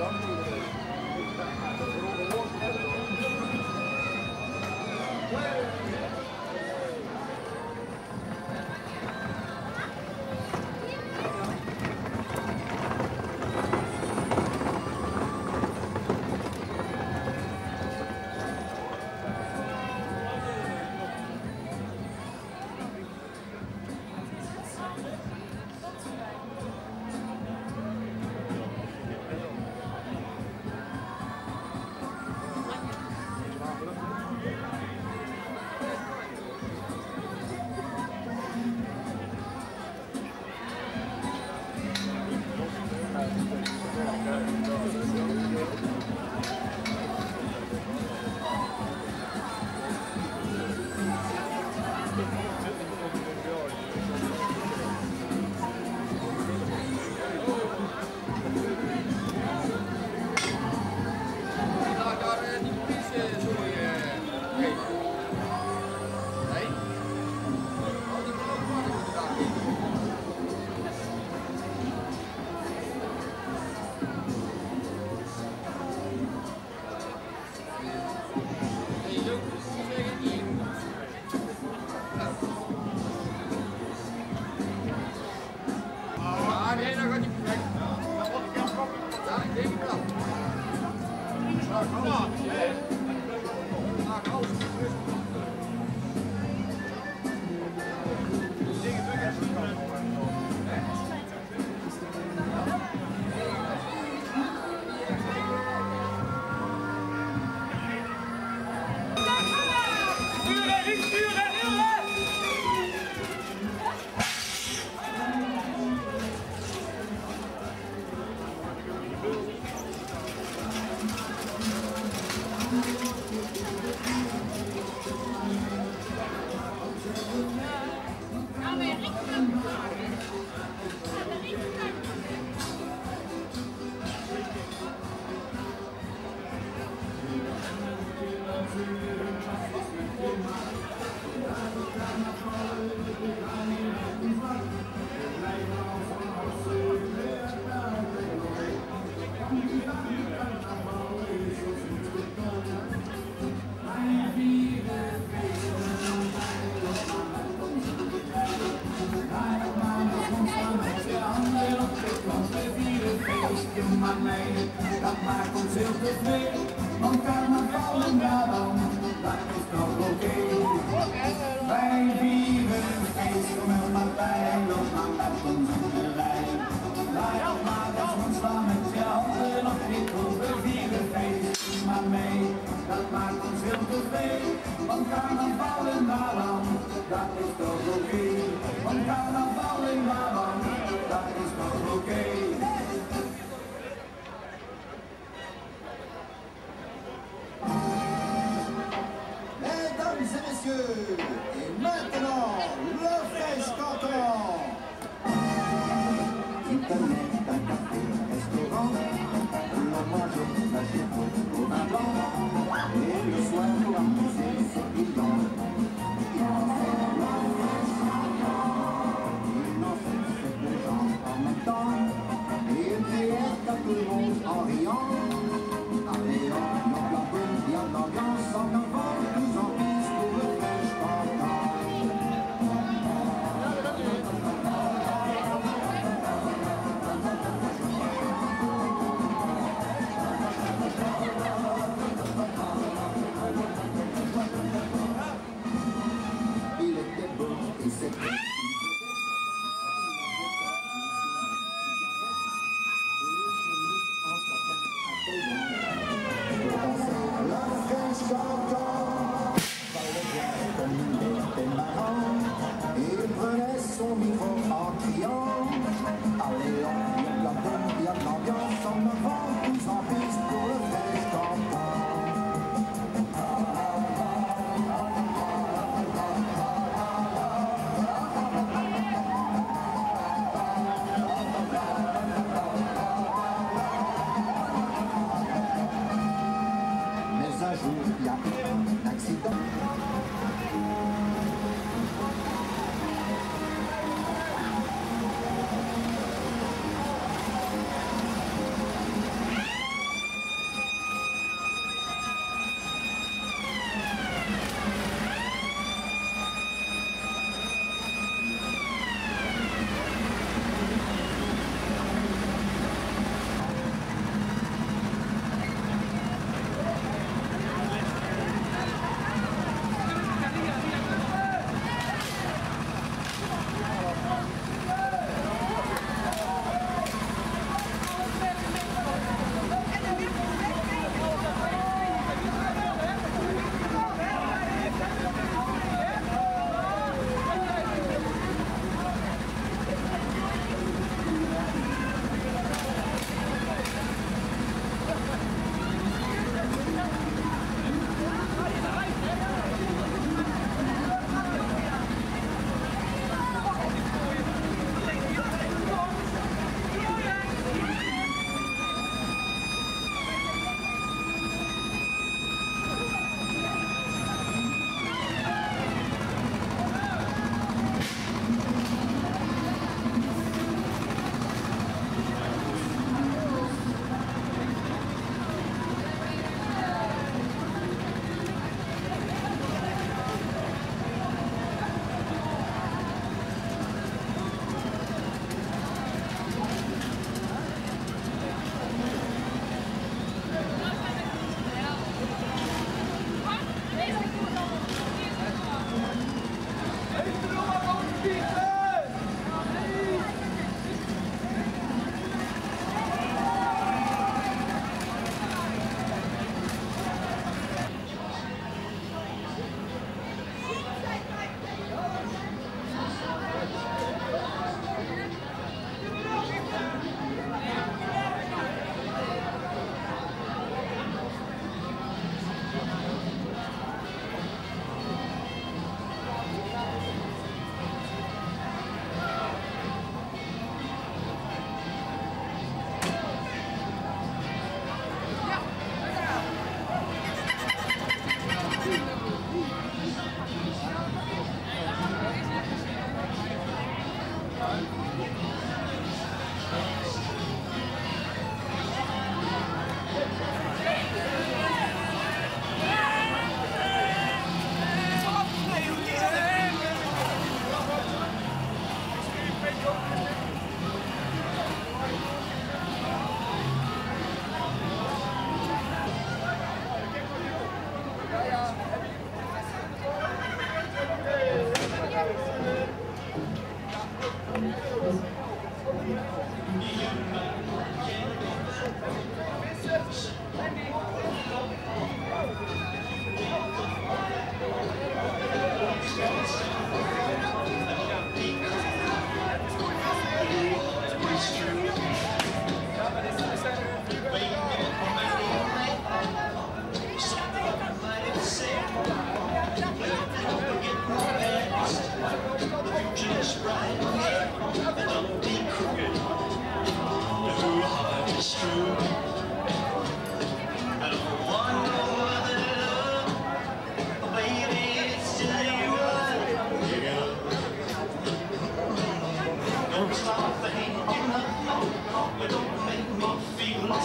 Dat maakt ons heel tevreden, want carnaval en daarom, dat is toch oké. Wij vieren het feest, kom heel Martijn, loop maar met ons in de rij. Laat jou maar eens ontslaan met je handen op dit hoofd, we vieren feest, doe maar mee. Dat maakt ons heel tevreden, want carnaval en daarom, dat is toch oké. Want carnaval en daarom, dat is toch oké. Mesdames et messieurs, et maintenant, le Fresh Canton. Internet, un café, un restaurant, le manger, la chèvre, au vin blanc, et le soir, pour amuser, c'est brillant.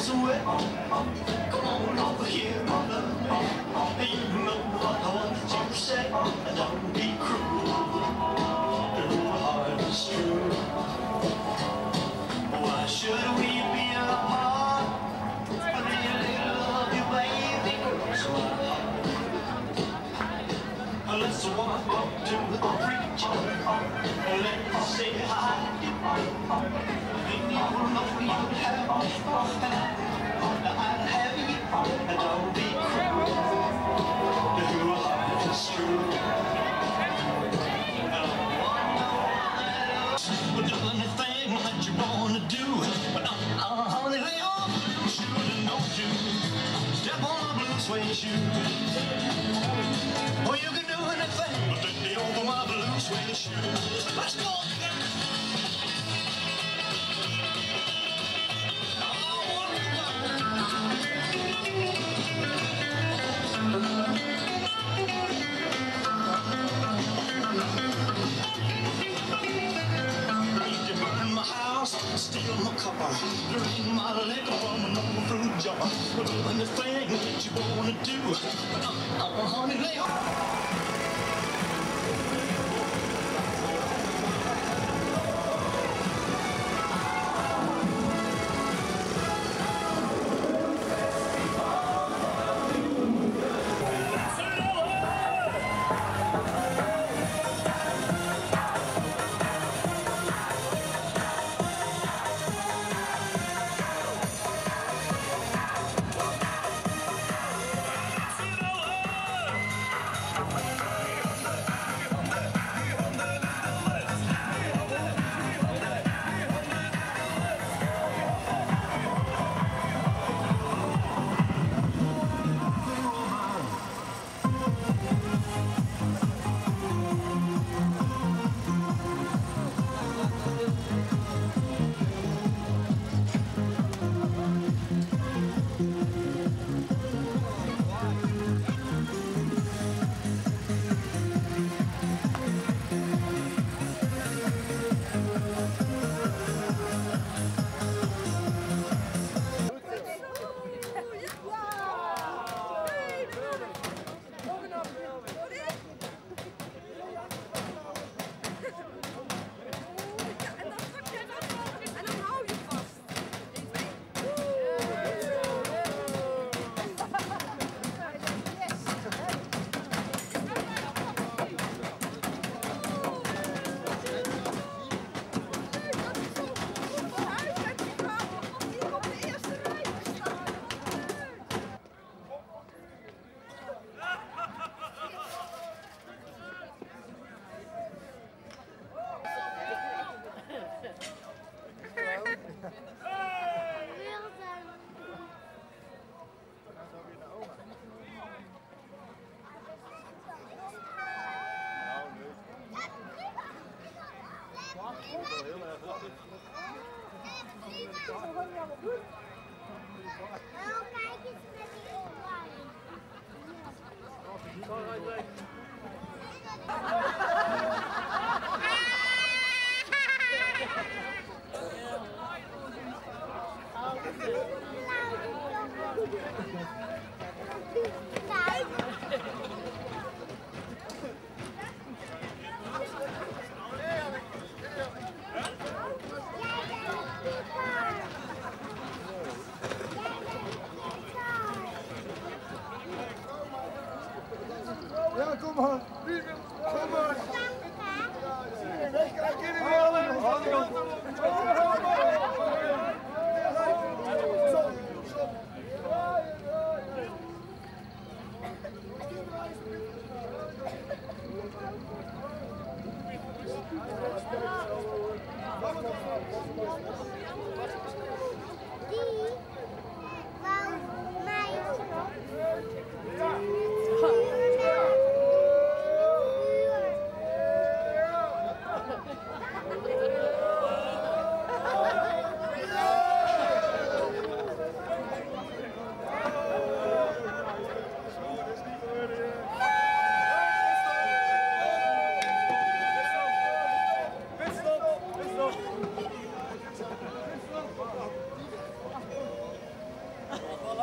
this way. Come on over here, mother. You know what I want you to say. Don't be cruel. Your heart is true. Why should we be apart? I really love you, baby. So I, let's walk up to the preacher. Let's say hi. And you will know you have, and I'll have you. And don't be cruel. Your heart is true. But do anything that you wanna do. But uh, uh, honey, lay off the blue shoes and don't you step on my blue suede shoe. Oh, you can do anything but take me over my blue suede shoes. Let's go. Steal my car, drink my liquor from an old fruit jar. Do anything that you wanna do. Uh, uh, honey, lay on. Ja, kom maar. Kom maar. Kijk in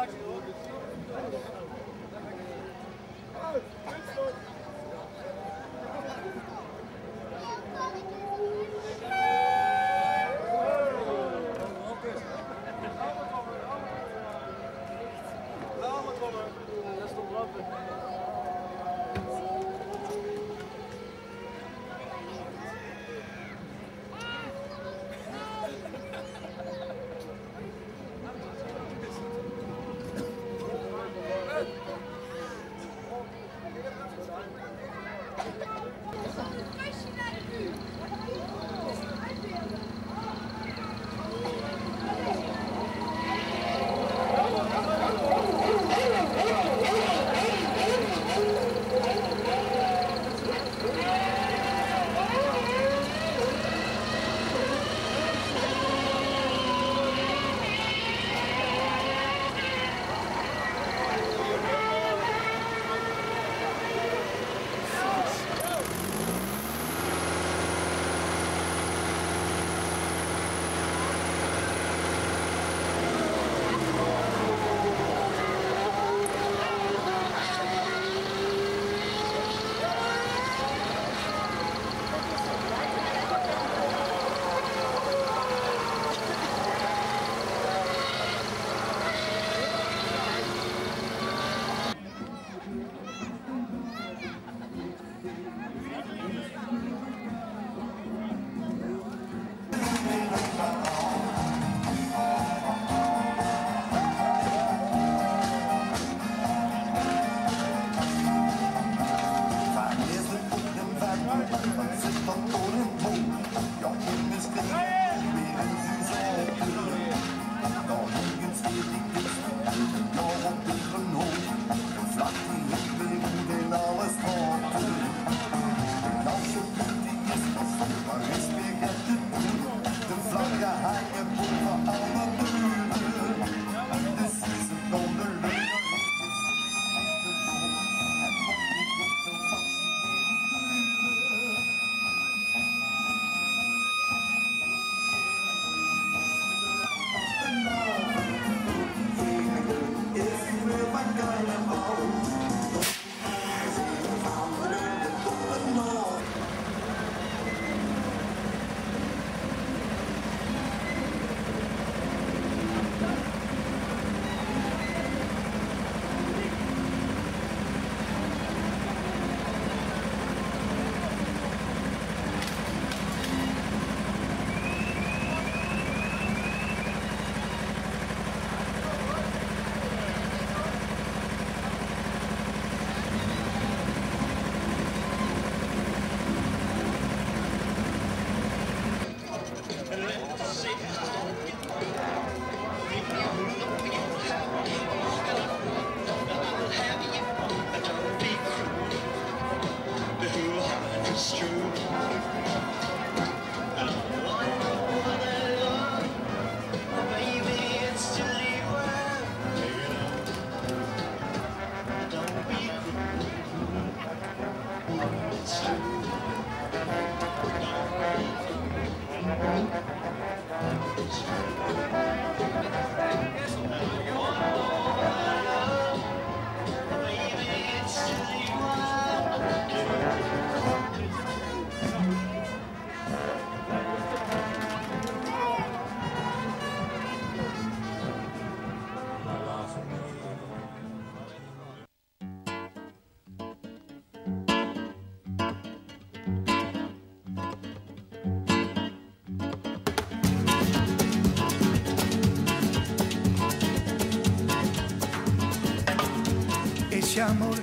ese amor.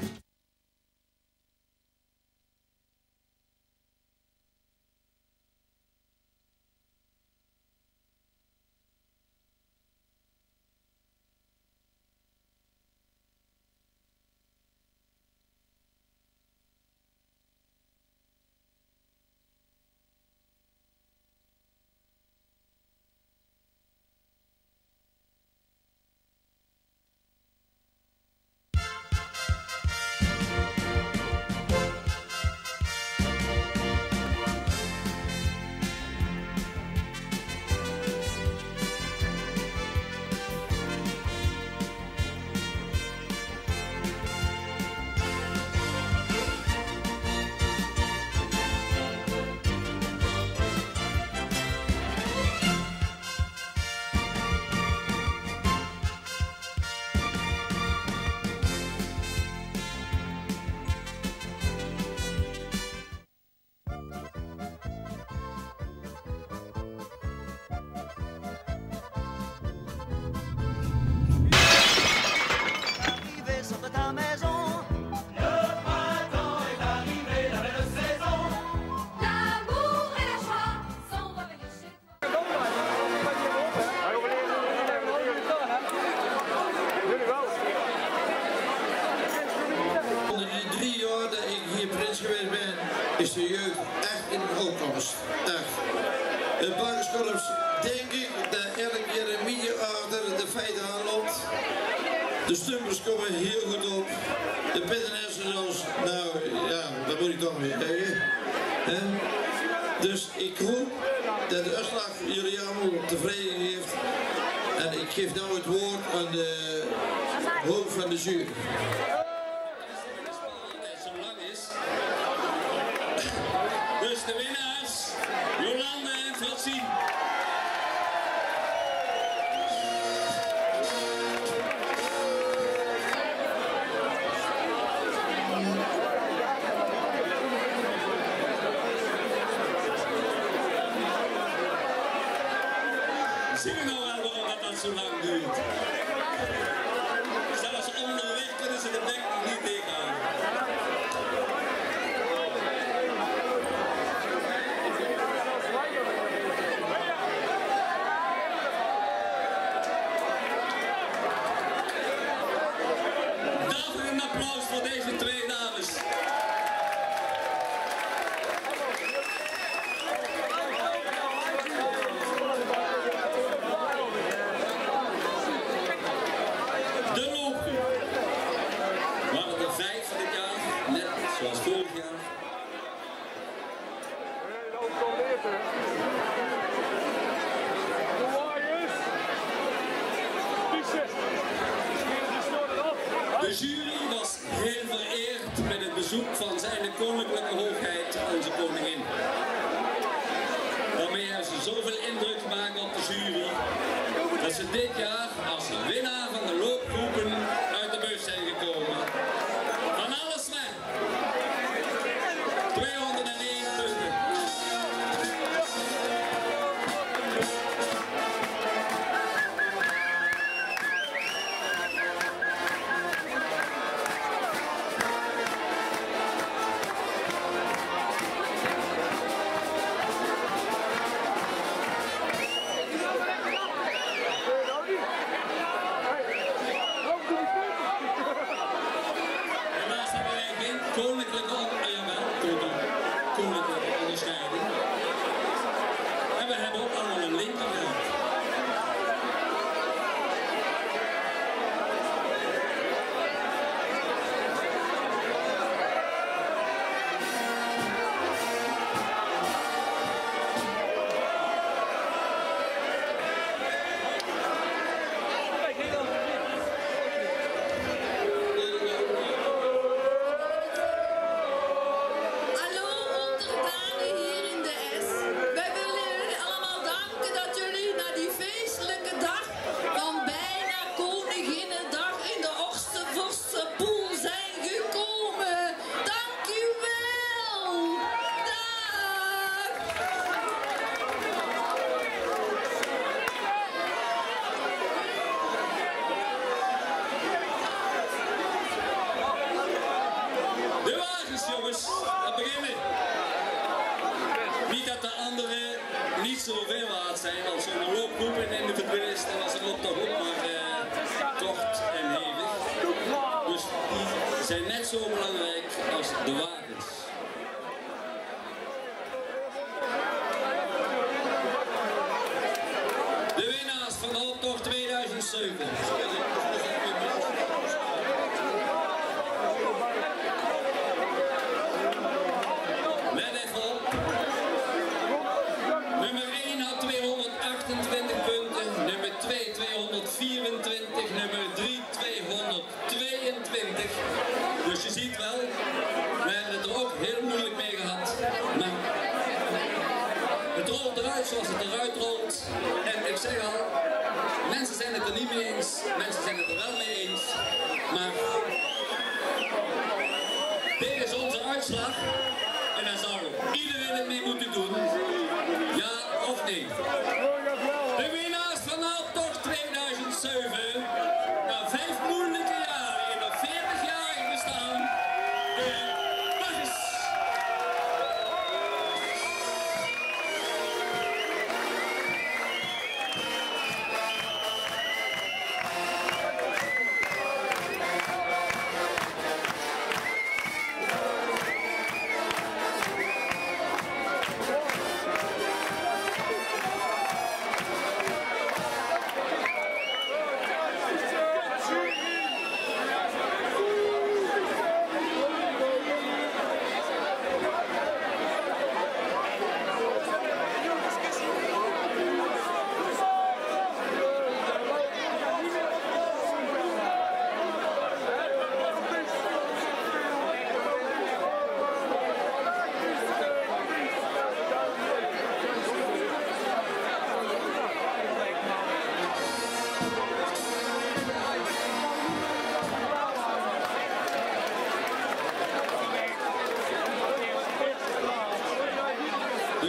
is de jeugd echt in opkomst. Echt. Het Buikenskorps denk ik dat elke keer een beetje achter de feiten aanloopt. De stumpers komen heel goed op. De pittenessen zelfs, nou ja, dat moet ik toch weer zeggen. He? Dus ik hoop dat de uitslag jullie allemaal tevreden heeft. En ik geef nou het woord aan de hoofd van de jury. Dus de winnaars, Jolande en Francine. Zie je nou wel waarom dat, dat zo lang duurt? Zelfs onderweg kunnen ze de bek nog niet tegenhouden. Daarvoor een applaus voor deze twee dames. De loopgroep. We hadden er vijf dit jaar, net zoals vorig jaar. De jury was heel vereerd met het bezoek van zijn koninklijke hoogheid, onze koningin. Daarmee hebben ze zoveel indruk gemaakt op de jury, dat ze dit jaar als winnaar van de loopgroepen uit de bus zijn gekomen. Van alles weg. tweehonderdéén punten. Helaas hebben wij geen koninklijke, on- jawel, koninklijke onderscheiding. En we hebben ook allemaal een linker gehad. Hallo onderdanen hier in de S. Wij willen jullie allemaal danken dat jullie naar die feestelijke dag van bijna Koninginnedag in de Oostervosse Poel zijn gekomen. Dank u wel. Dag. De wagens, jongens, we beginnen. Niet dat de anderen niet zoveel waard zijn als zo'n loopgroep en individualist en als een optocht ook maar eh, tocht en hevig. Dus die zijn net zo belangrijk als de wagens. De winnaars van de optocht tweeduizend zeven. Let even op. Nummer één had tweehonderdachtentwintig punten, nummer twee tweehonderdvierentwintig, nummer drie tweehonderdtweeëntwintig. Dus je ziet wel, we hebben het er ook heel moeilijk mee gehad. Maar het rolt eruit zoals het eruit rolt. En ik zeg al, mensen zijn het er niet mee eens, mensen zijn het er wel mee eens. Maar dit is onze uitslag. En daar zou iedereen het mee moeten doen. Ja of nee? De winnaars van de optocht tweeduizend zeven. Na vijf moeilijke jaren in een veertig-jarig bestaan. De Buggers.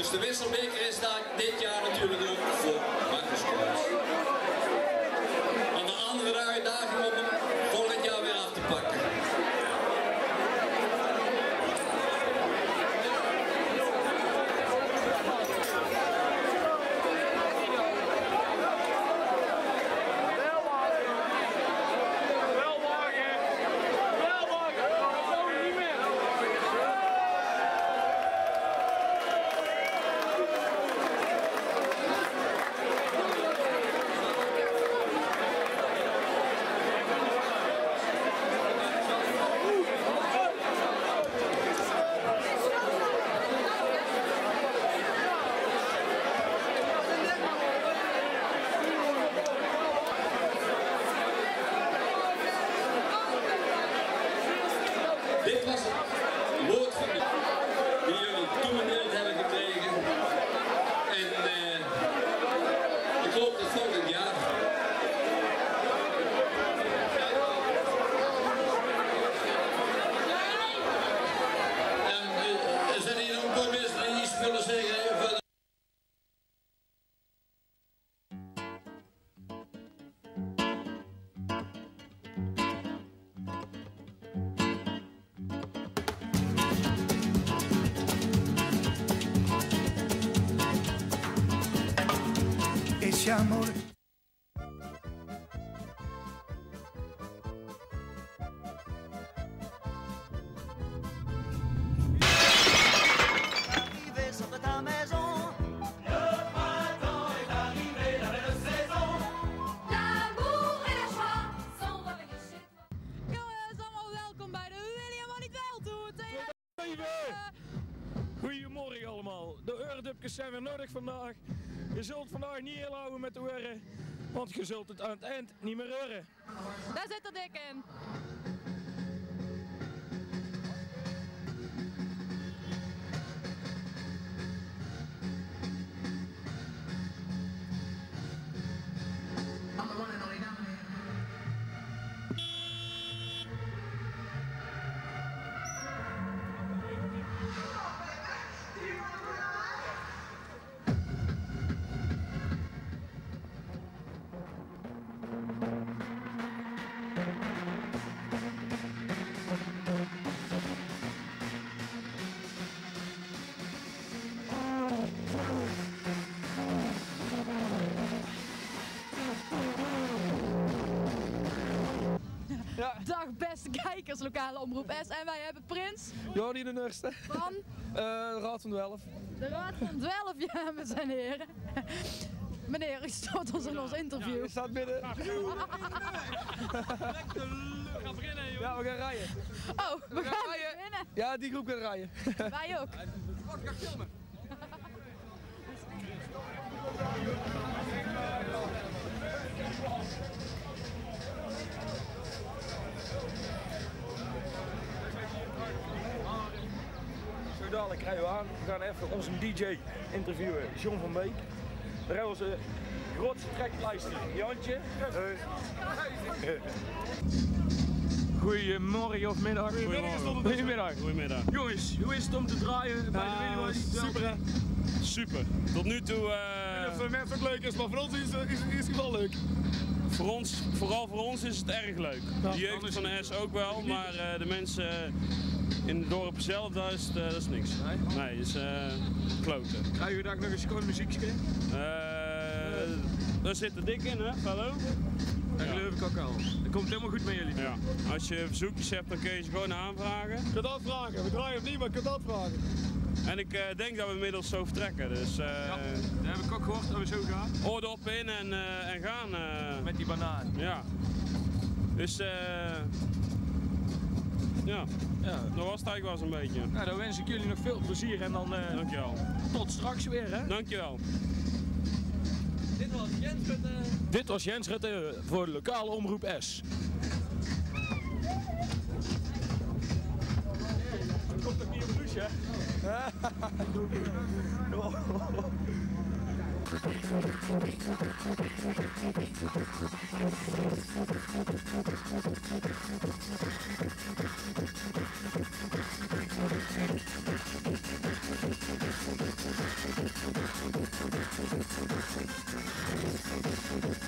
Dus de wisselbeker is daar dit jaar natuurlijk ook voor Bakkerscouts. Aan de andere uitdaging om hem volgend jaar weer af te pakken. Dit was het woord van de, die jullie toebedeeld hebben gekregen. En uh, ik hoop dat volgend jaar. En uh, er zijn hier nog een paar mensen die iets willen zeggen. Van ese amor. Arrivé sur ta maison, le printemps est arrivé, la belle saison. L'amour et la joie sont revenus chez toi. Jongens, allemaal welkom bij de William van niet wel toe. Goedemorgen allemaal. De oordupjes zijn weer nodig vandaag. Je zult vandaag niet heel houden met de oren, want je zult het aan het eind niet meer horen. Daar zit er dik in. Ja. Dag beste kijkers, lokale omroep S. En wij hebben Prins. Jordi de Nurste. Van? Uh, de Raad van Dwelf. De Raad van Dwelf, ja, met zijn heren. Meneer, u stoot ons in ons interview. Ja, je staat binnen. We gaan beginnen, joh. Ja, we gaan rijden. Oh, we, we gaan, gaan rijden. beginnen. Ja, die groep gaat rijden. Wij ook. Wat ga ik filmen? Zo dadelijk rijden we aan. We gaan even onze D J interviewen, John van Beek. Daar hebben we onze grootste trekpleister, Jantje. Hey. Goedemorgen of middag. Goedemorgen. Goedemiddag. Goedemiddag. Jongens, hoe is het om te draaien bij de William? Uh, super. Super. Tot nu toe. Uh... Of voor mensen ook leuk is, maar voor ons is, is, is het wel leuk. Voor ons, vooral voor ons is het erg leuk. Ja, de jeugd van de S ook wel, maar uh, de mensen in het dorp zelf, daar is, uh, dat is niks. Nee? Nee, dat is uh, kloten. Krijgen we daar nog eens gewoon muziekje? Uh, daar zit er dik in, hè, fellow? Dat geloof ik ook al. Dat komt helemaal goed met jullie. Ja. Als je verzoekjes hebt, dan kun je ze gewoon aanvragen. Je kunt aanvragen. We draaien op niet, maar je kunt aanvragen. En ik uh, denk dat we inmiddels zo vertrekken, dus... Uh, ja, dat heb ik ook gehoord dat we zo gaan. Oordop in en, uh, en gaan. Uh, Met die banaan. Ja. Dus eh... Uh, ja. ja, dat was het eigenlijk wel zo'n beetje. Nou, dan wens ik jullie nog veel plezier en dan... Uh, Dankjewel. Tot straks weer, hè? Dankjewel. Dit was Jens Rutte. Dit was Jens Rutte voor de lokale omroep S. Dat komt toch niet op douche, hè? Oh.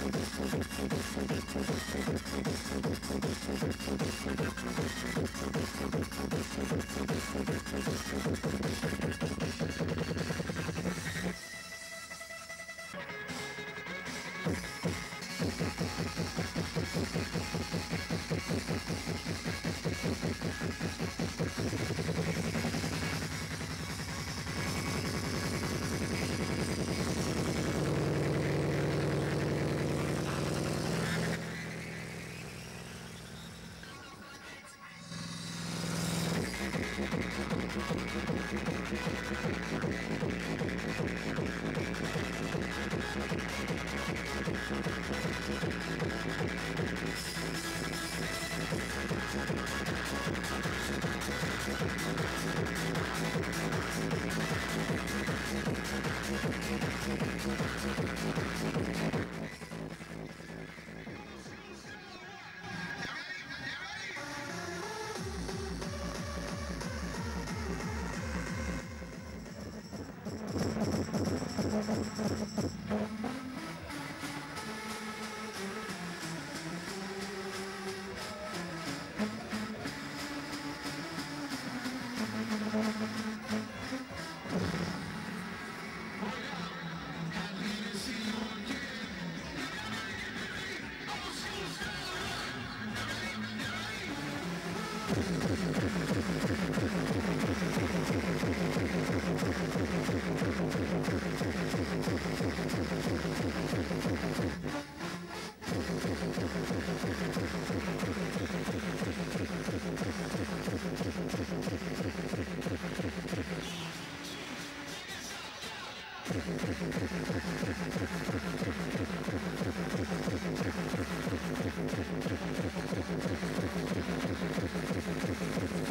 Thank you.